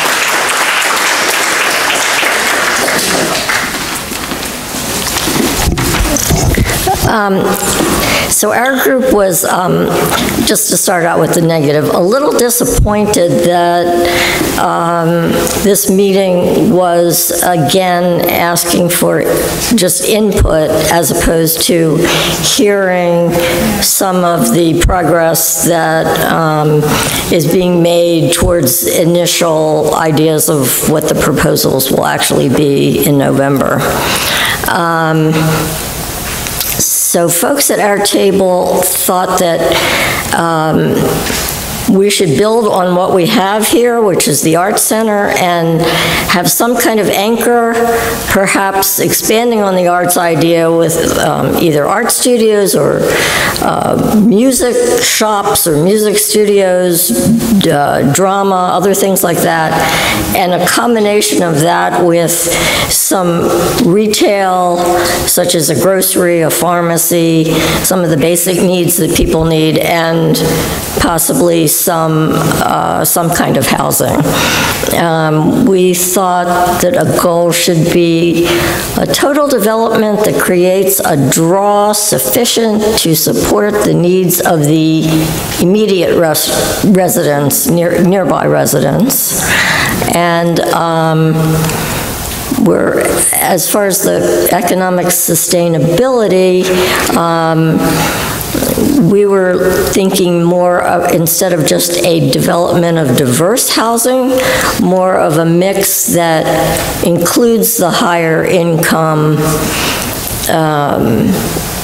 Um, so our group was, um, just to start out with the negative, a little disappointed that um, this meeting was again asking for just input as opposed to hearing some of the progress that um, is being made towards initial ideas of what the proposals will actually be in November. Um, So folks at our table thought that um, we should build on what we have here, which is the Art Center, and have some kind of anchor, perhaps expanding on the arts idea with um, either art studios or uh, music shops or music studios, uh, drama, other things like that, and a combination of that with some retail, such as a grocery, a pharmacy, some of the basic needs that people need, and possibly some uh, some kind of housing. Um, we thought that a goal should be a total development that creates a draw sufficient to support the needs of the immediate res residents, near nearby residents, and um, we're, as far as the economic sustainability, um, we were thinking more of, instead of just a development of diverse housing, more of a mix that includes the higher income um,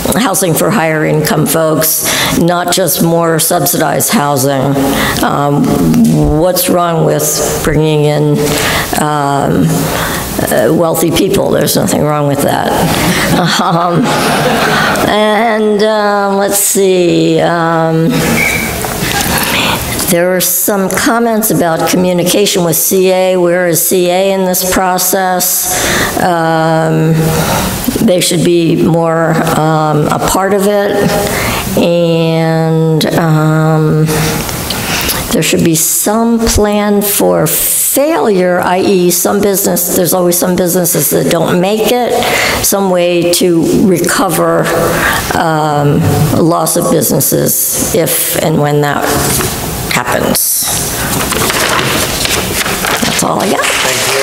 housing for higher income folks, not just more subsidized housing. Um, what's wrong with bringing in um, uh, wealthy people? There's nothing wrong with that. Um, and uh, let's see. Um, There were some comments about communication with C A. Where is C A in this process? Um, they should be more um, a part of it. And um, there should be some plan for failure, that is some business, there's always some businesses that don't make it, some way to recover um, loss of businesses if and when that happens. That's all I got. Thank you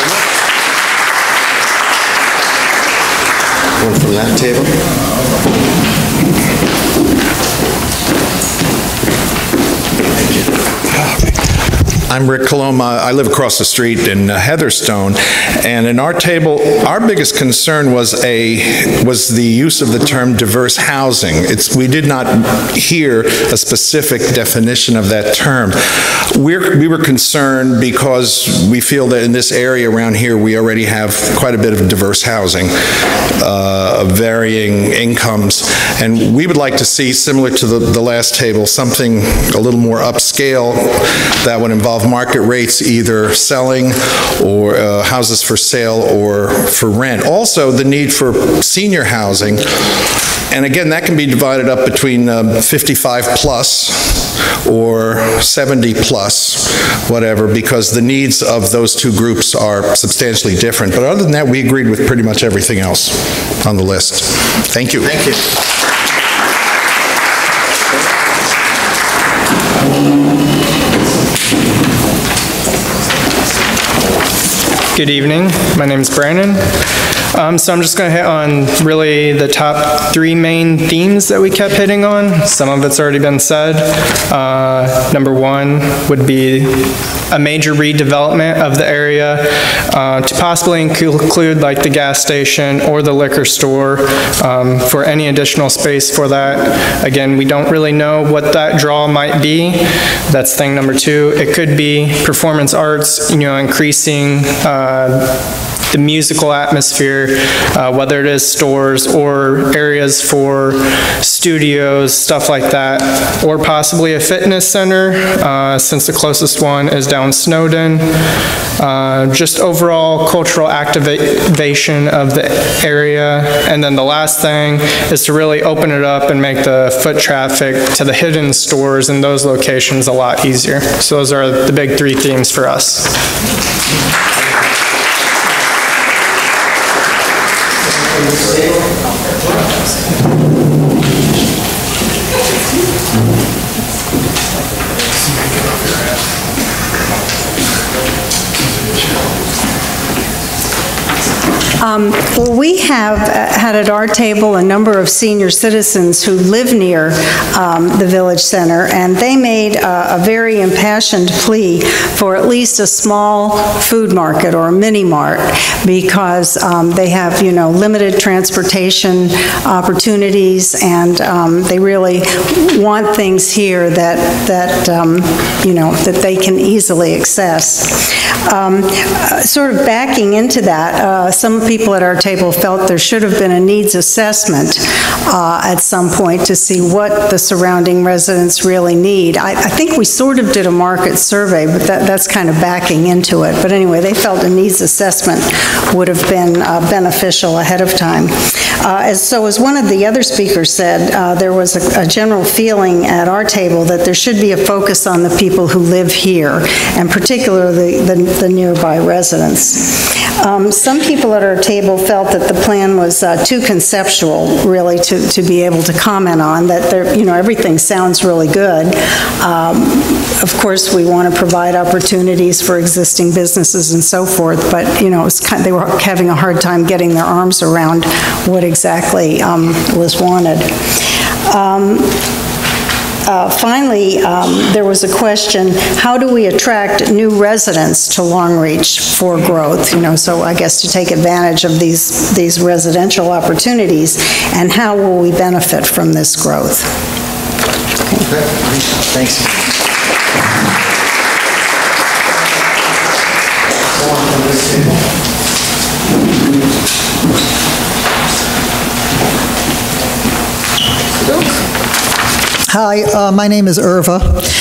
very much. One from that table. I'm Rick Coloma. I live across the street in uh, Heatherstone, and in our table, our biggest concern was a was the use of the term diverse housing. It's we did not hear a specific definition of that term. We're, we were concerned because we feel that in this area around here, we already have quite a bit of diverse housing, uh, of varying incomes, and we would like to see, similar to the, the last table, something a little more upscale that would involve market rates, either selling or uh, houses for sale or for rent. Also, the need for senior housing, and again, that can be divided up between um, fifty-five plus or seventy plus, whatever, because the needs of those two groups are substantially different. But other than that, we agreed with pretty much everything else on the list. Thank you. Thank you. Good evening. My name is Brandon. Um, so I'm just going to hit on really the top three main themes that we kept hitting on. Some of it's already been said. Uh, number one would be a major redevelopment of the area uh, to possibly include like the gas station or the liquor store um, for any additional space for that. Again, we don't really know what that draw might be. That's thing number two. It could be performance arts, you know, increasing uh, the musical atmosphere, uh, whether it is stores or areas for studios, stuff like that, or possibly a fitness center, uh, since the closest one is down Snowden. Uh, just overall cultural activation of the area. And then the last thing is to really open it up and make the foot traffic to the hidden stores in those locations a lot easier. So those are the big three themes for us. Um, well, we have uh, had at our table a number of senior citizens who live near um, the Village Center, and they made uh, a very impassioned plea for at least a small food market or a mini mart, because um, they have, you know, limited transportation opportunities, and um, they really want things here that, that um, you know, that they can easily access. Um, uh, sort of backing into that, uh, some people at our table felt there should have been a needs assessment uh, at some point to see what the surrounding residents really need. I, I think we sort of did a market survey, but that, that's kind of backing into it. But anyway, they felt a needs assessment would have been uh, beneficial ahead of time. Uh, as, so as one of the other speakers said, uh, there was a, a general feeling at our table that there should be a focus on the people who live here, and particularly the, the, the nearby residents. Um, some people at our table felt that the plan was uh, too conceptual, really, to, to be able to comment on, that there, you know, everything sounds really good. Um, of course, we want to provide opportunities for existing businesses and so forth, but, you know, it was kind of, they were having a hard time getting their arms around what exactly um, was wanted. Um, uh, finally, um, there was a question, how do we attract new residents to Longreach for growth? You know, so I guess to take advantage of these, these residential opportunities, and how will we benefit from this growth? Okay. Thanks. Hi, uh, my name is Irva.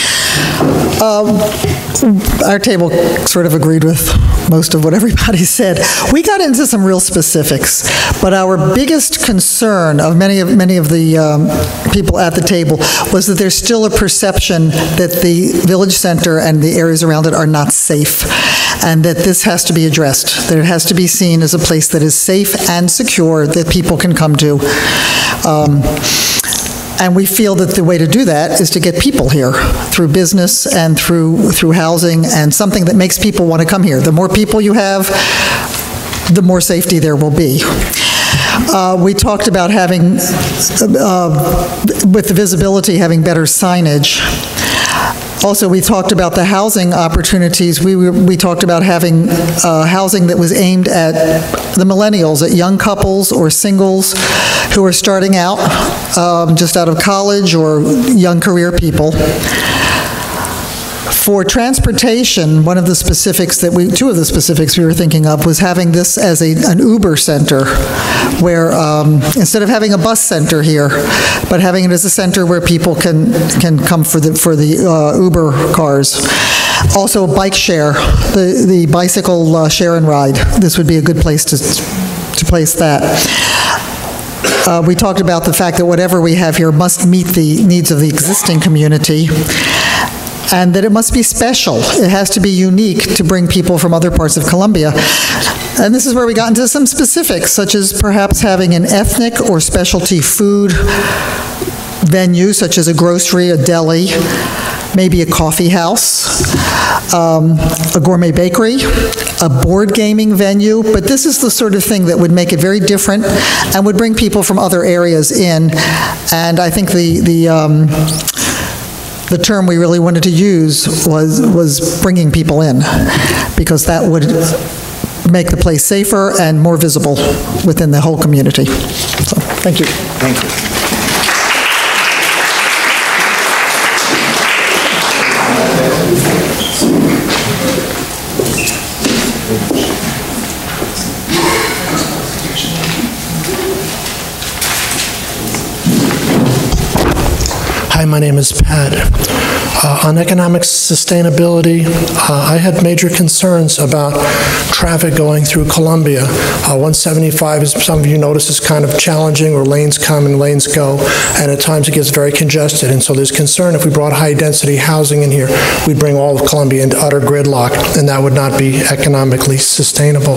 Uh, our table sort of agreed with most of what everybody said. We got into some real specifics, but our biggest concern of many of many of the um, people at the table was that there's still a perception that the village center and the areas around it are not safe, and that this has to be addressed, that it has to be seen as a place that is safe and secure that people can come to. Um, And we feel that the way to do that is to get people here through business and through through housing, and something that makes people want to come here. The more people you have, the more safety there will be. Uh, we talked about having, uh, with the visibility, having better signage. Also, we talked about the housing opportunities. We, we talked about having uh, housing that was aimed at the millennials, at young couples or singles who are starting out, um, just out of college, or young career people. For transportation, one of the specifics that we, two of the specifics we were thinking of was having this as a, an Uber center, where um, instead of having a bus center here, but having it as a center where people can can come for the for the uh, Uber cars. Also, bike share, the the bicycle uh, share and ride. This would be a good place to to place that. Uh, we talked about the fact that whatever we have here must meet the needs of the existing community, and that it must be special. It has to be unique to bring people from other parts of Columbia. And this is where we got into some specifics, such as perhaps having an ethnic or specialty food venue, such as a grocery, a deli, maybe a coffee house, um, a gourmet bakery, a board gaming venue. But this is the sort of thing that would make it very different and would bring people from other areas in. And I think the, the um, The term we really wanted to use was, was bringing people in, because that would make the place safer and more visible within the whole community. So, thank you. Thank you. Hi, my name is Pat. Uh, on economic sustainability, uh, I had major concerns about traffic going through Columbia. Uh, one seventy-five, as some of you notice, is kind of challenging, where lanes come and lanes go, and at times it gets very congested. And so there's concern if we brought high-density housing in here, we'd bring all of Columbia into utter gridlock, and that would not be economically sustainable.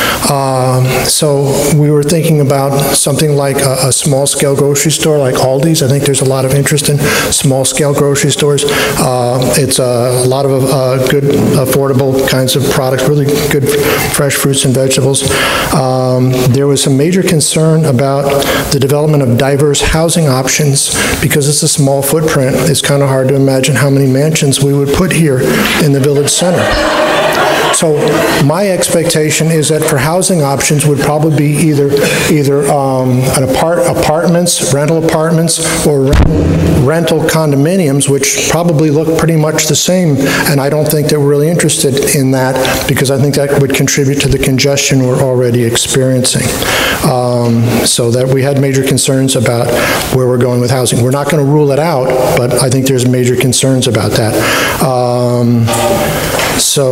Um, so we were thinking about something like a, a small-scale grocery store like Aldi's. I think there's a lot of interest in small-scale grocery stores. Uh, it's a, a lot of uh, good, affordable kinds of products, really good fresh fruits and vegetables. Um, there was some major concern about the development of diverse housing options. Because it's a small footprint, it's kind of hard to imagine how many mansions we would put here in the village center. So my expectation is that for housing options would probably be either either um, an apart apartments, rental apartments, or rental, rental condominiums, which probably look pretty much the same. And I don't think that we're really interested in that, because I think that would contribute to the congestion we're already experiencing. Um, so that we had major concerns about where we're going with housing. We're not going to rule it out, but I think there's major concerns about that. Um, So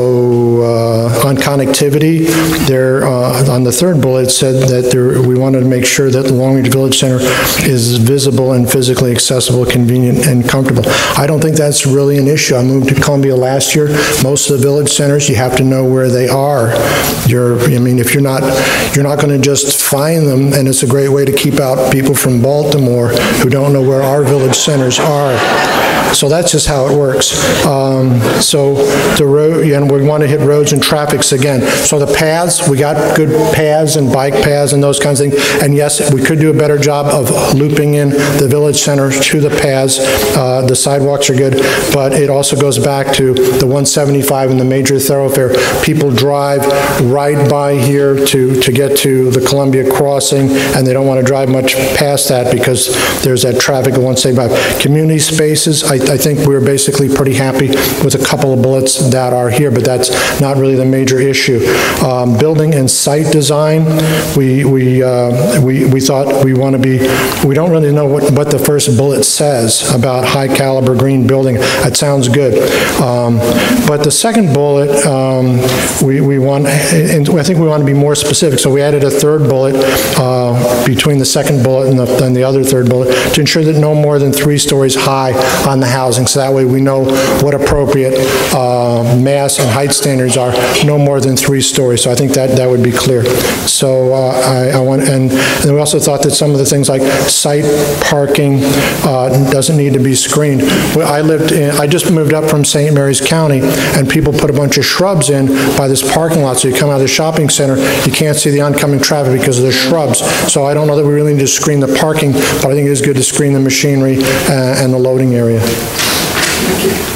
uh, on connectivity, there uh, on the third bullet, it said that there, we wanted to make sure that the Longreach Village Center is visible and physically accessible, convenient, and comfortable. I don't think that's really an issue. I moved to Columbia last year. Most of the village centers, you have to know where they are. You're, I mean, if you're not, you're not going to just find them, and it's a great way to keep out people from Baltimore who don't know where our village centers are. So that's just how it works. Um, so the road, and we want to hit roads and traffics again. So the paths, we got good paths and bike paths and those kinds of things. And yes, we could do a better job of looping in the village center to the paths. Uh, the sidewalks are good, but it also goes back to the one seventy-five and the major thoroughfare. People drive right by here to, to get to the Columbia crossing, and they don't want to drive much past that because there's that traffic at one seventy-five. Community spaces, I, I think we're basically pretty happy with a couple of bullets that are here, but that's not really the major issue. Um, building and site design, we, we, uh, we, we thought we want to be, we don't really know what, what the first bullet says about high caliber green building. That sounds good. Um, but the second bullet, um, we, we want, and I think we want to be more specific, so we added a third bullet uh, between the second bullet and the, and the other third bullet to ensure that no more than three stories high on the housing, so that way we know what appropriate uh, mass and height standards are, no more than three stories. So I think that, that would be clear. So uh, I, I want, and, and we also thought that some of the things like site parking uh, doesn't need to be screened. I lived in, I just moved up from Saint Mary's County, and people put a bunch of shrubs in by this parking lot, so you come out of the shopping center, you can't see the oncoming traffic because of the shrubs. So I don't know that we really need to screen the parking, but I think it is good to screen the machinery uh, and the loading area. Thank you.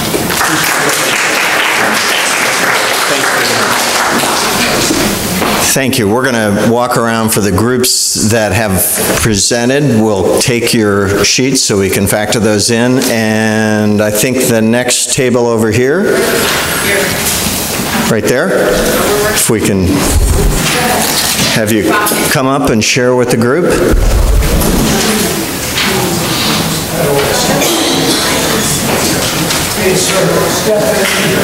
Thank you. We're going to walk around for the groups that have presented. We'll take your sheets so we can factor those in. And I think the next table over here, right there, if we can have you come up and share with the group. Hey, sir, step in.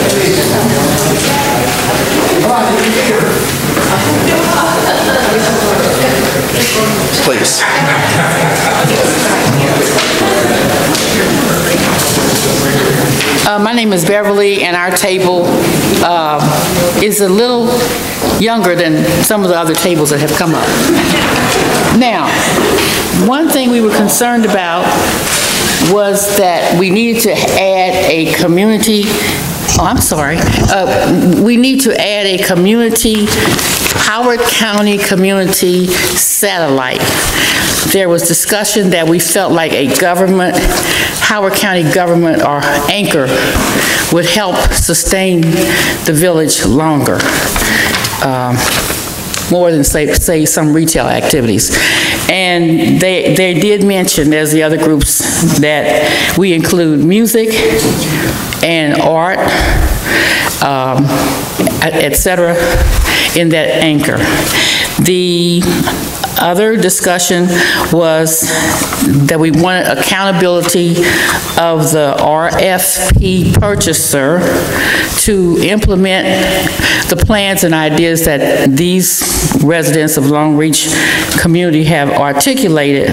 Come on, you can hear. Please. Uh, my name is Beverly, and our table uh, is a little younger than some of the other tables that have come up. Now, one thing we were concerned about was that we needed to add a community, oh, I'm sorry, uh, we need to add a community, Howard County community satellite. There was discussion that we felt like a government, Howard County government or anchor would help sustain the village longer. Um, more than say, say some retail activities. And they, they did mention, as the other groups, that we include music and art, um, et cetera, in that anchor. The other discussion was that we wanted accountability of the R F P purchaser to implement the plans and ideas that these residents of Long Reach community have articulated.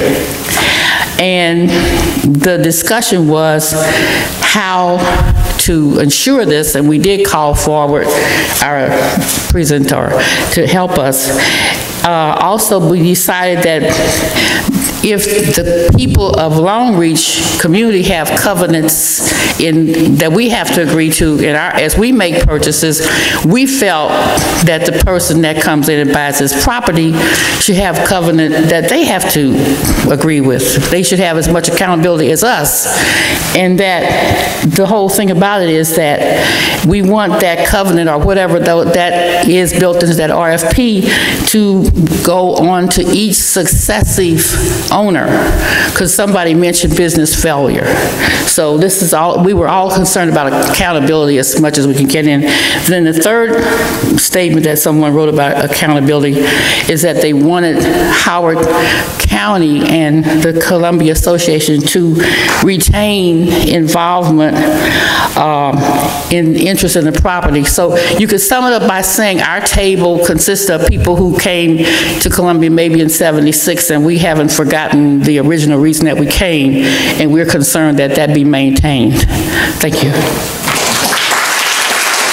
And the discussion was how to ensure this, and we did call forward our presenter to help us. Uh, also, we decided that if the people of Long Reach community have covenants in, that we have to agree to in our, as we make purchases, we felt that the person that comes in and buys this property should have covenant that they have to agree with. They should have as much accountability as us. And that the whole thing about it is that we want that covenant or whatever that is built into that R F P to go on to each successive owner, because somebody mentioned business failure. So this is all, we were all concerned about accountability as much as we can get in. Then the third statement that someone wrote about accountability is that they wanted Howard County and the Columbia Association to retain involvement um, in interest in the property. So you could sum it up by saying our table consists of people who came to Columbia maybe in seventy-six, and we haven't forgotten the original reason that we came, and we're concerned that that be maintained. Thank you.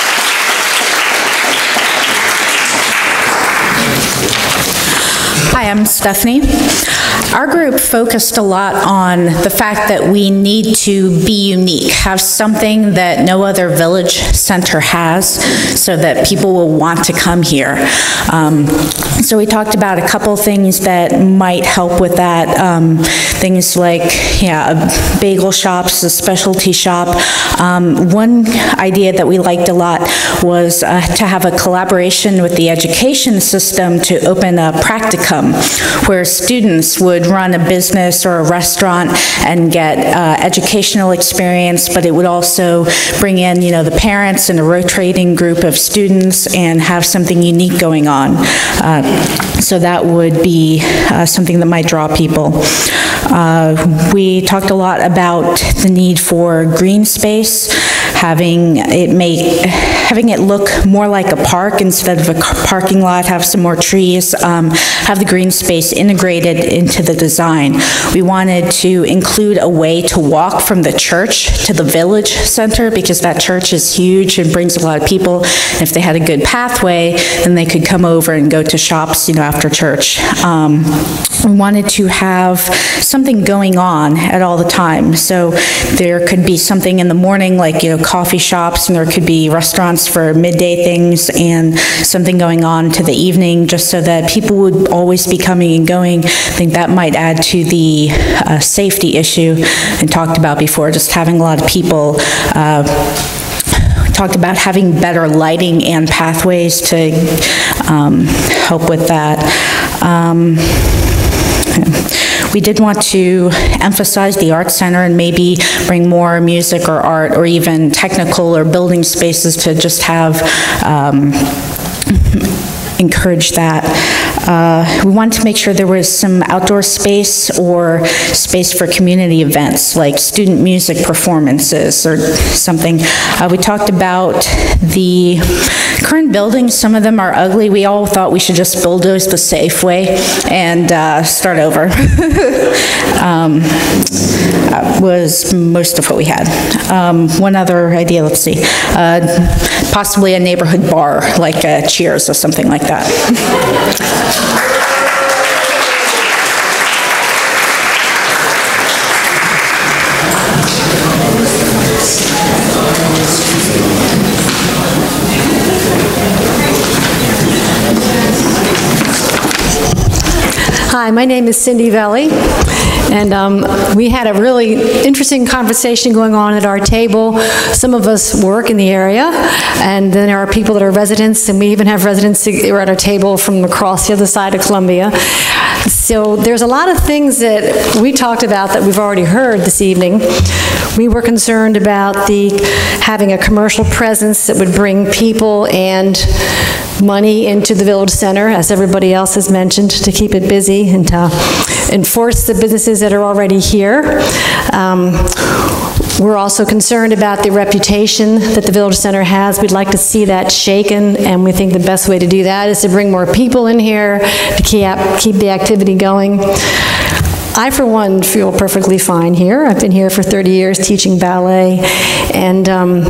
Hi, am Stephanie. Our group focused a lot on the fact that we need to be unique, have something that no other village center has, so that people will want to come here. Um, so we talked about a couple things that might help with that. Um, things like, yeah, bagel shops, a specialty shop. Um, one idea that we liked a lot was uh, to have a collaboration with the education system to open a practicum where students would run a business or a restaurant and get uh, educational experience, but it would also bring in, you know, the parents and a rotating group of students and have something unique going on. Uh, so that would be uh, something that might draw people. Uh, we talked a lot about the need for green space, having it make having it look more like a park instead of a parking lot, have some more trees, um, have the green space integrated into the design. We wanted to include a way to walk from the church to the village center, because that church is huge and brings a lot of people. And if they had a good pathway, then they could come over and go to shops, you know, after church. Um, we wanted to have something going on at all the time. So there could be something in the morning, like, you know, coffee shops, and there could be restaurants for midday things, and something going on to the evening, just so that people would always be coming and going. I think that might add to the uh, safety issue and talked about before, just having a lot of people. Uh, talked about having better lighting and pathways to um, help with that. Um, We did want to emphasize the Arts Center and maybe bring more music or art or even technical or building spaces to just have um, encourage that. Uh, we wanted to make sure there was some outdoor space or space for community events like student music performances or something. Uh, we talked about the current buildings. Some of them are ugly. We all thought we should just bulldoze the Safeway and uh, start over. um, that was most of what we had. Um, one other idea, let's see. Uh, possibly a neighborhood bar like uh, Cheers or something like that. Hi, my name is Cindy Velli, and um, we had a really interesting conversation going on at our table. Some of us work in the area, and then there are people that are residents, and we even have residents that are at our table from across the other side of Columbia. So there's a lot of things that we talked about that we've already heard this evening. We were concerned about the having a commercial presence that would bring people and money into the village center, as everybody else has mentioned, to keep it busy and to enforce the businesses that are already here. Um, We're also concerned about the reputation that the village center has. We'd like to see that shaken, and we think the best way to do that is to bring more people in here to keep, keep the activity going. I, for one, feel perfectly fine here. I've been here for thirty years teaching ballet, and um,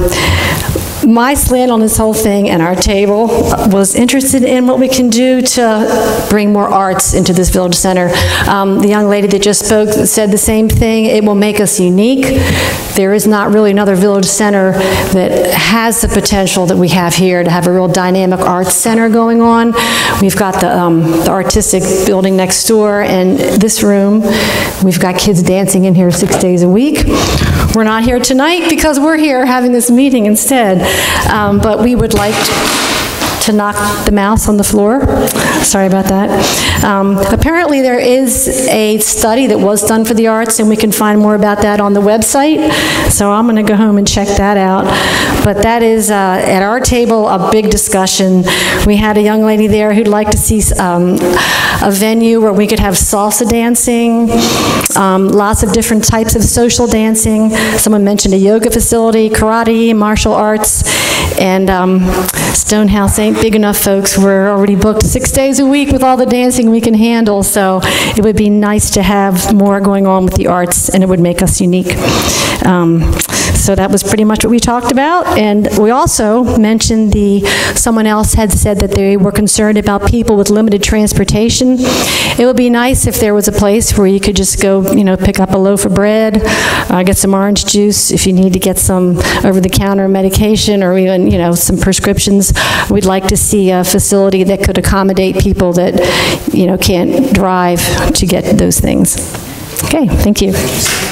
my slant on this whole thing and our table was interested in what we can do to bring more arts into this village center. Um, the young lady that just spoke said the same thing. It will make us unique. There is not really another village center that has the potential that we have here to have a real dynamic arts center going on. We've got the, um, the artistic building next door, and this room, we've got kids dancing in here six days a week. We're not here tonight because we're here having this meeting instead. Um, but we would like to, to knock the mouse on the floor. Sorry about that. Um, apparently there is a study that was done for the arts, and we can find more about that on the website. So I'm going to go home and check that out. But that is, uh, at our table, a big discussion. We had a young lady there who'd like to see um, a venue where we could have salsa dancing, um, lots of different types of social dancing. Someone mentioned a yoga facility, karate, martial arts, and um, Stonehouse ain't big enough, folks. We're already booked six days a week with all the dancing we can handle, so it would be nice to have more going on with the arts, and it would make us unique. Um, So that was pretty much what we talked about. And we also mentioned the, someone else had said that they were concerned about people with limited transportation. It would be nice if there was a place where you could just go, you know, pick up a loaf of bread, uh, get some orange juice, if you need to get some over-the-counter medication or even, you know, some prescriptions. We'd like to see a facility that could accommodate people that, you know, can't drive to get those things. Okay, thank you.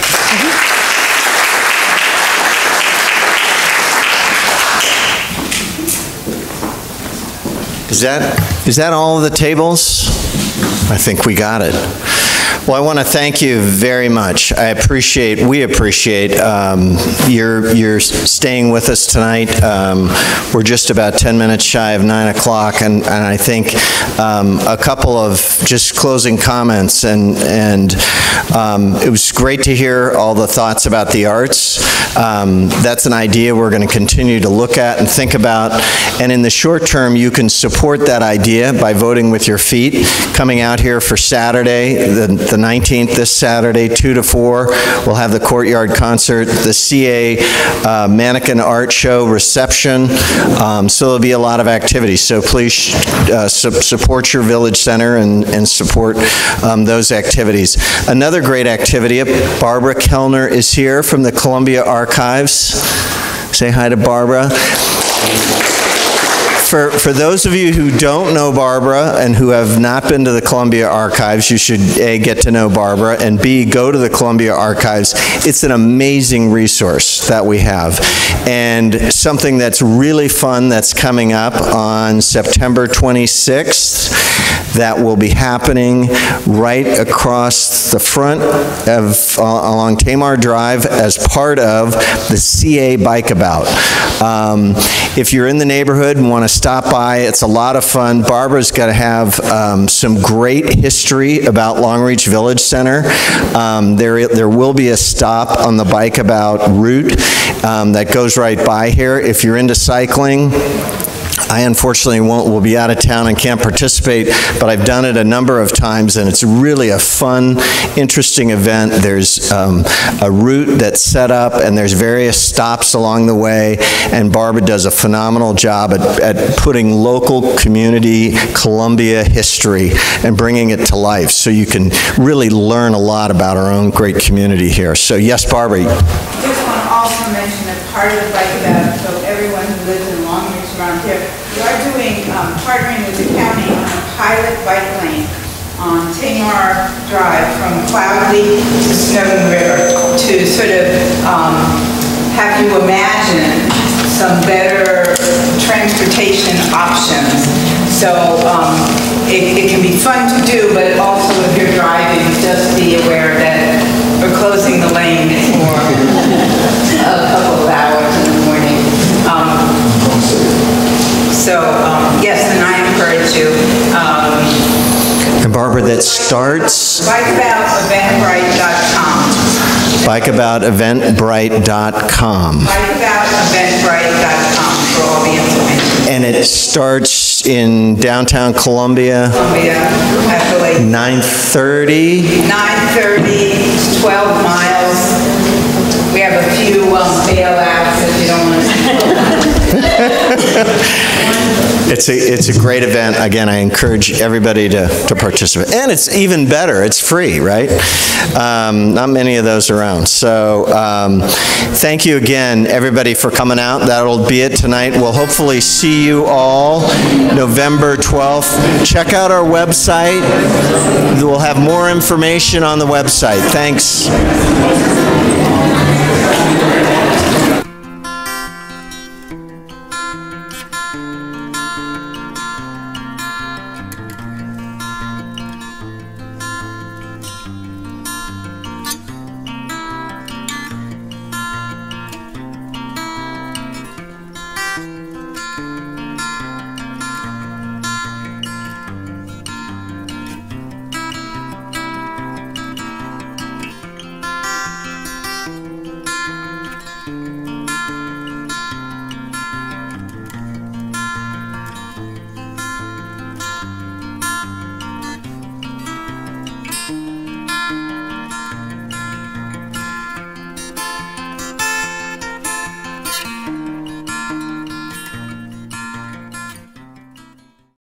Is that, is that all of the tables? I think we got it. Well, I want to thank you very much. I appreciate, we appreciate um, your, your staying with us tonight. Um, we're just about ten minutes shy of nine o'clock, and, and I think um, a couple of just closing comments, and, and um, it was great to hear all the thoughts about the arts. Um, that's an idea we're going to continue to look at and think about, and in the short term, you can support that idea by voting with your feet, coming out here for Saturday, the, the nineteenth, this Saturday, two to four. We'll have the Courtyard Concert, the C A uh, Mannequin Art Show reception. Um, so there'll be a lot of activities. So please uh, su support your village center and, and support um, those activities. Another great activity, Barbara Kellner is here from the Columbia Archives. Say hi to Barbara. For, for those of you who don't know Barbara and who have not been to the Columbia Archives, you should A, get to know Barbara, and B, go to the Columbia Archives. It's an amazing resource that we have. And something that's really fun that's coming up on September twenty-sixth, that will be happening right across the front of, uh, along Tamar Drive as part of the C A Bike About. Um, if you're in the neighborhood and want to stop by, it's a lot of fun. Barbara's going to have um, some great history about Longreach Village Center. Um, there, there will be a stop on the Bike About route um, that goes right by here. If you're into cycling, I unfortunately won't, will be out of town and can't participate, but I've done it a number of times, and it's really a fun, interesting event. There's um, a route that's set up, and there's various stops along the way, and Barbara does a phenomenal job at, at putting local community Columbia history and bringing it to life, so you can really learn a lot about our own great community here. So yes, Barbara. I just want to also mention that part of the Bike About, so everyone who lives in Longreach around here, we are doing, um, partnering with the county on a pilot bike lane on Tamar Drive from Cloudley to Snowden River to sort of um, have you imagine some better transportation options. So um, it, it can be fun to do, but also if you're driving, just be aware that we're closing the lane for a couple of hours in the morning. Um, so um, yes, and I encourage you. Um, and Barbara, that starts? bike about eventbrite dot com. bike about eventbrite dot com. bike about eventbrite dot com for all the information. And it starts in downtown Columbia? Columbia, at the lake. nine thirty? nine thirty, twelve miles. We have a few um, bailouts if you don't want to. It's a, it's a great event. Again, I encourage everybody to, to participate. And it's even better, it's free, right? Um, not many of those around. So um, thank you again, everybody, for coming out. That'll be it tonight. We'll hopefully see you all November twelfth. Check out our website. We'll have more information on the website. Thanks.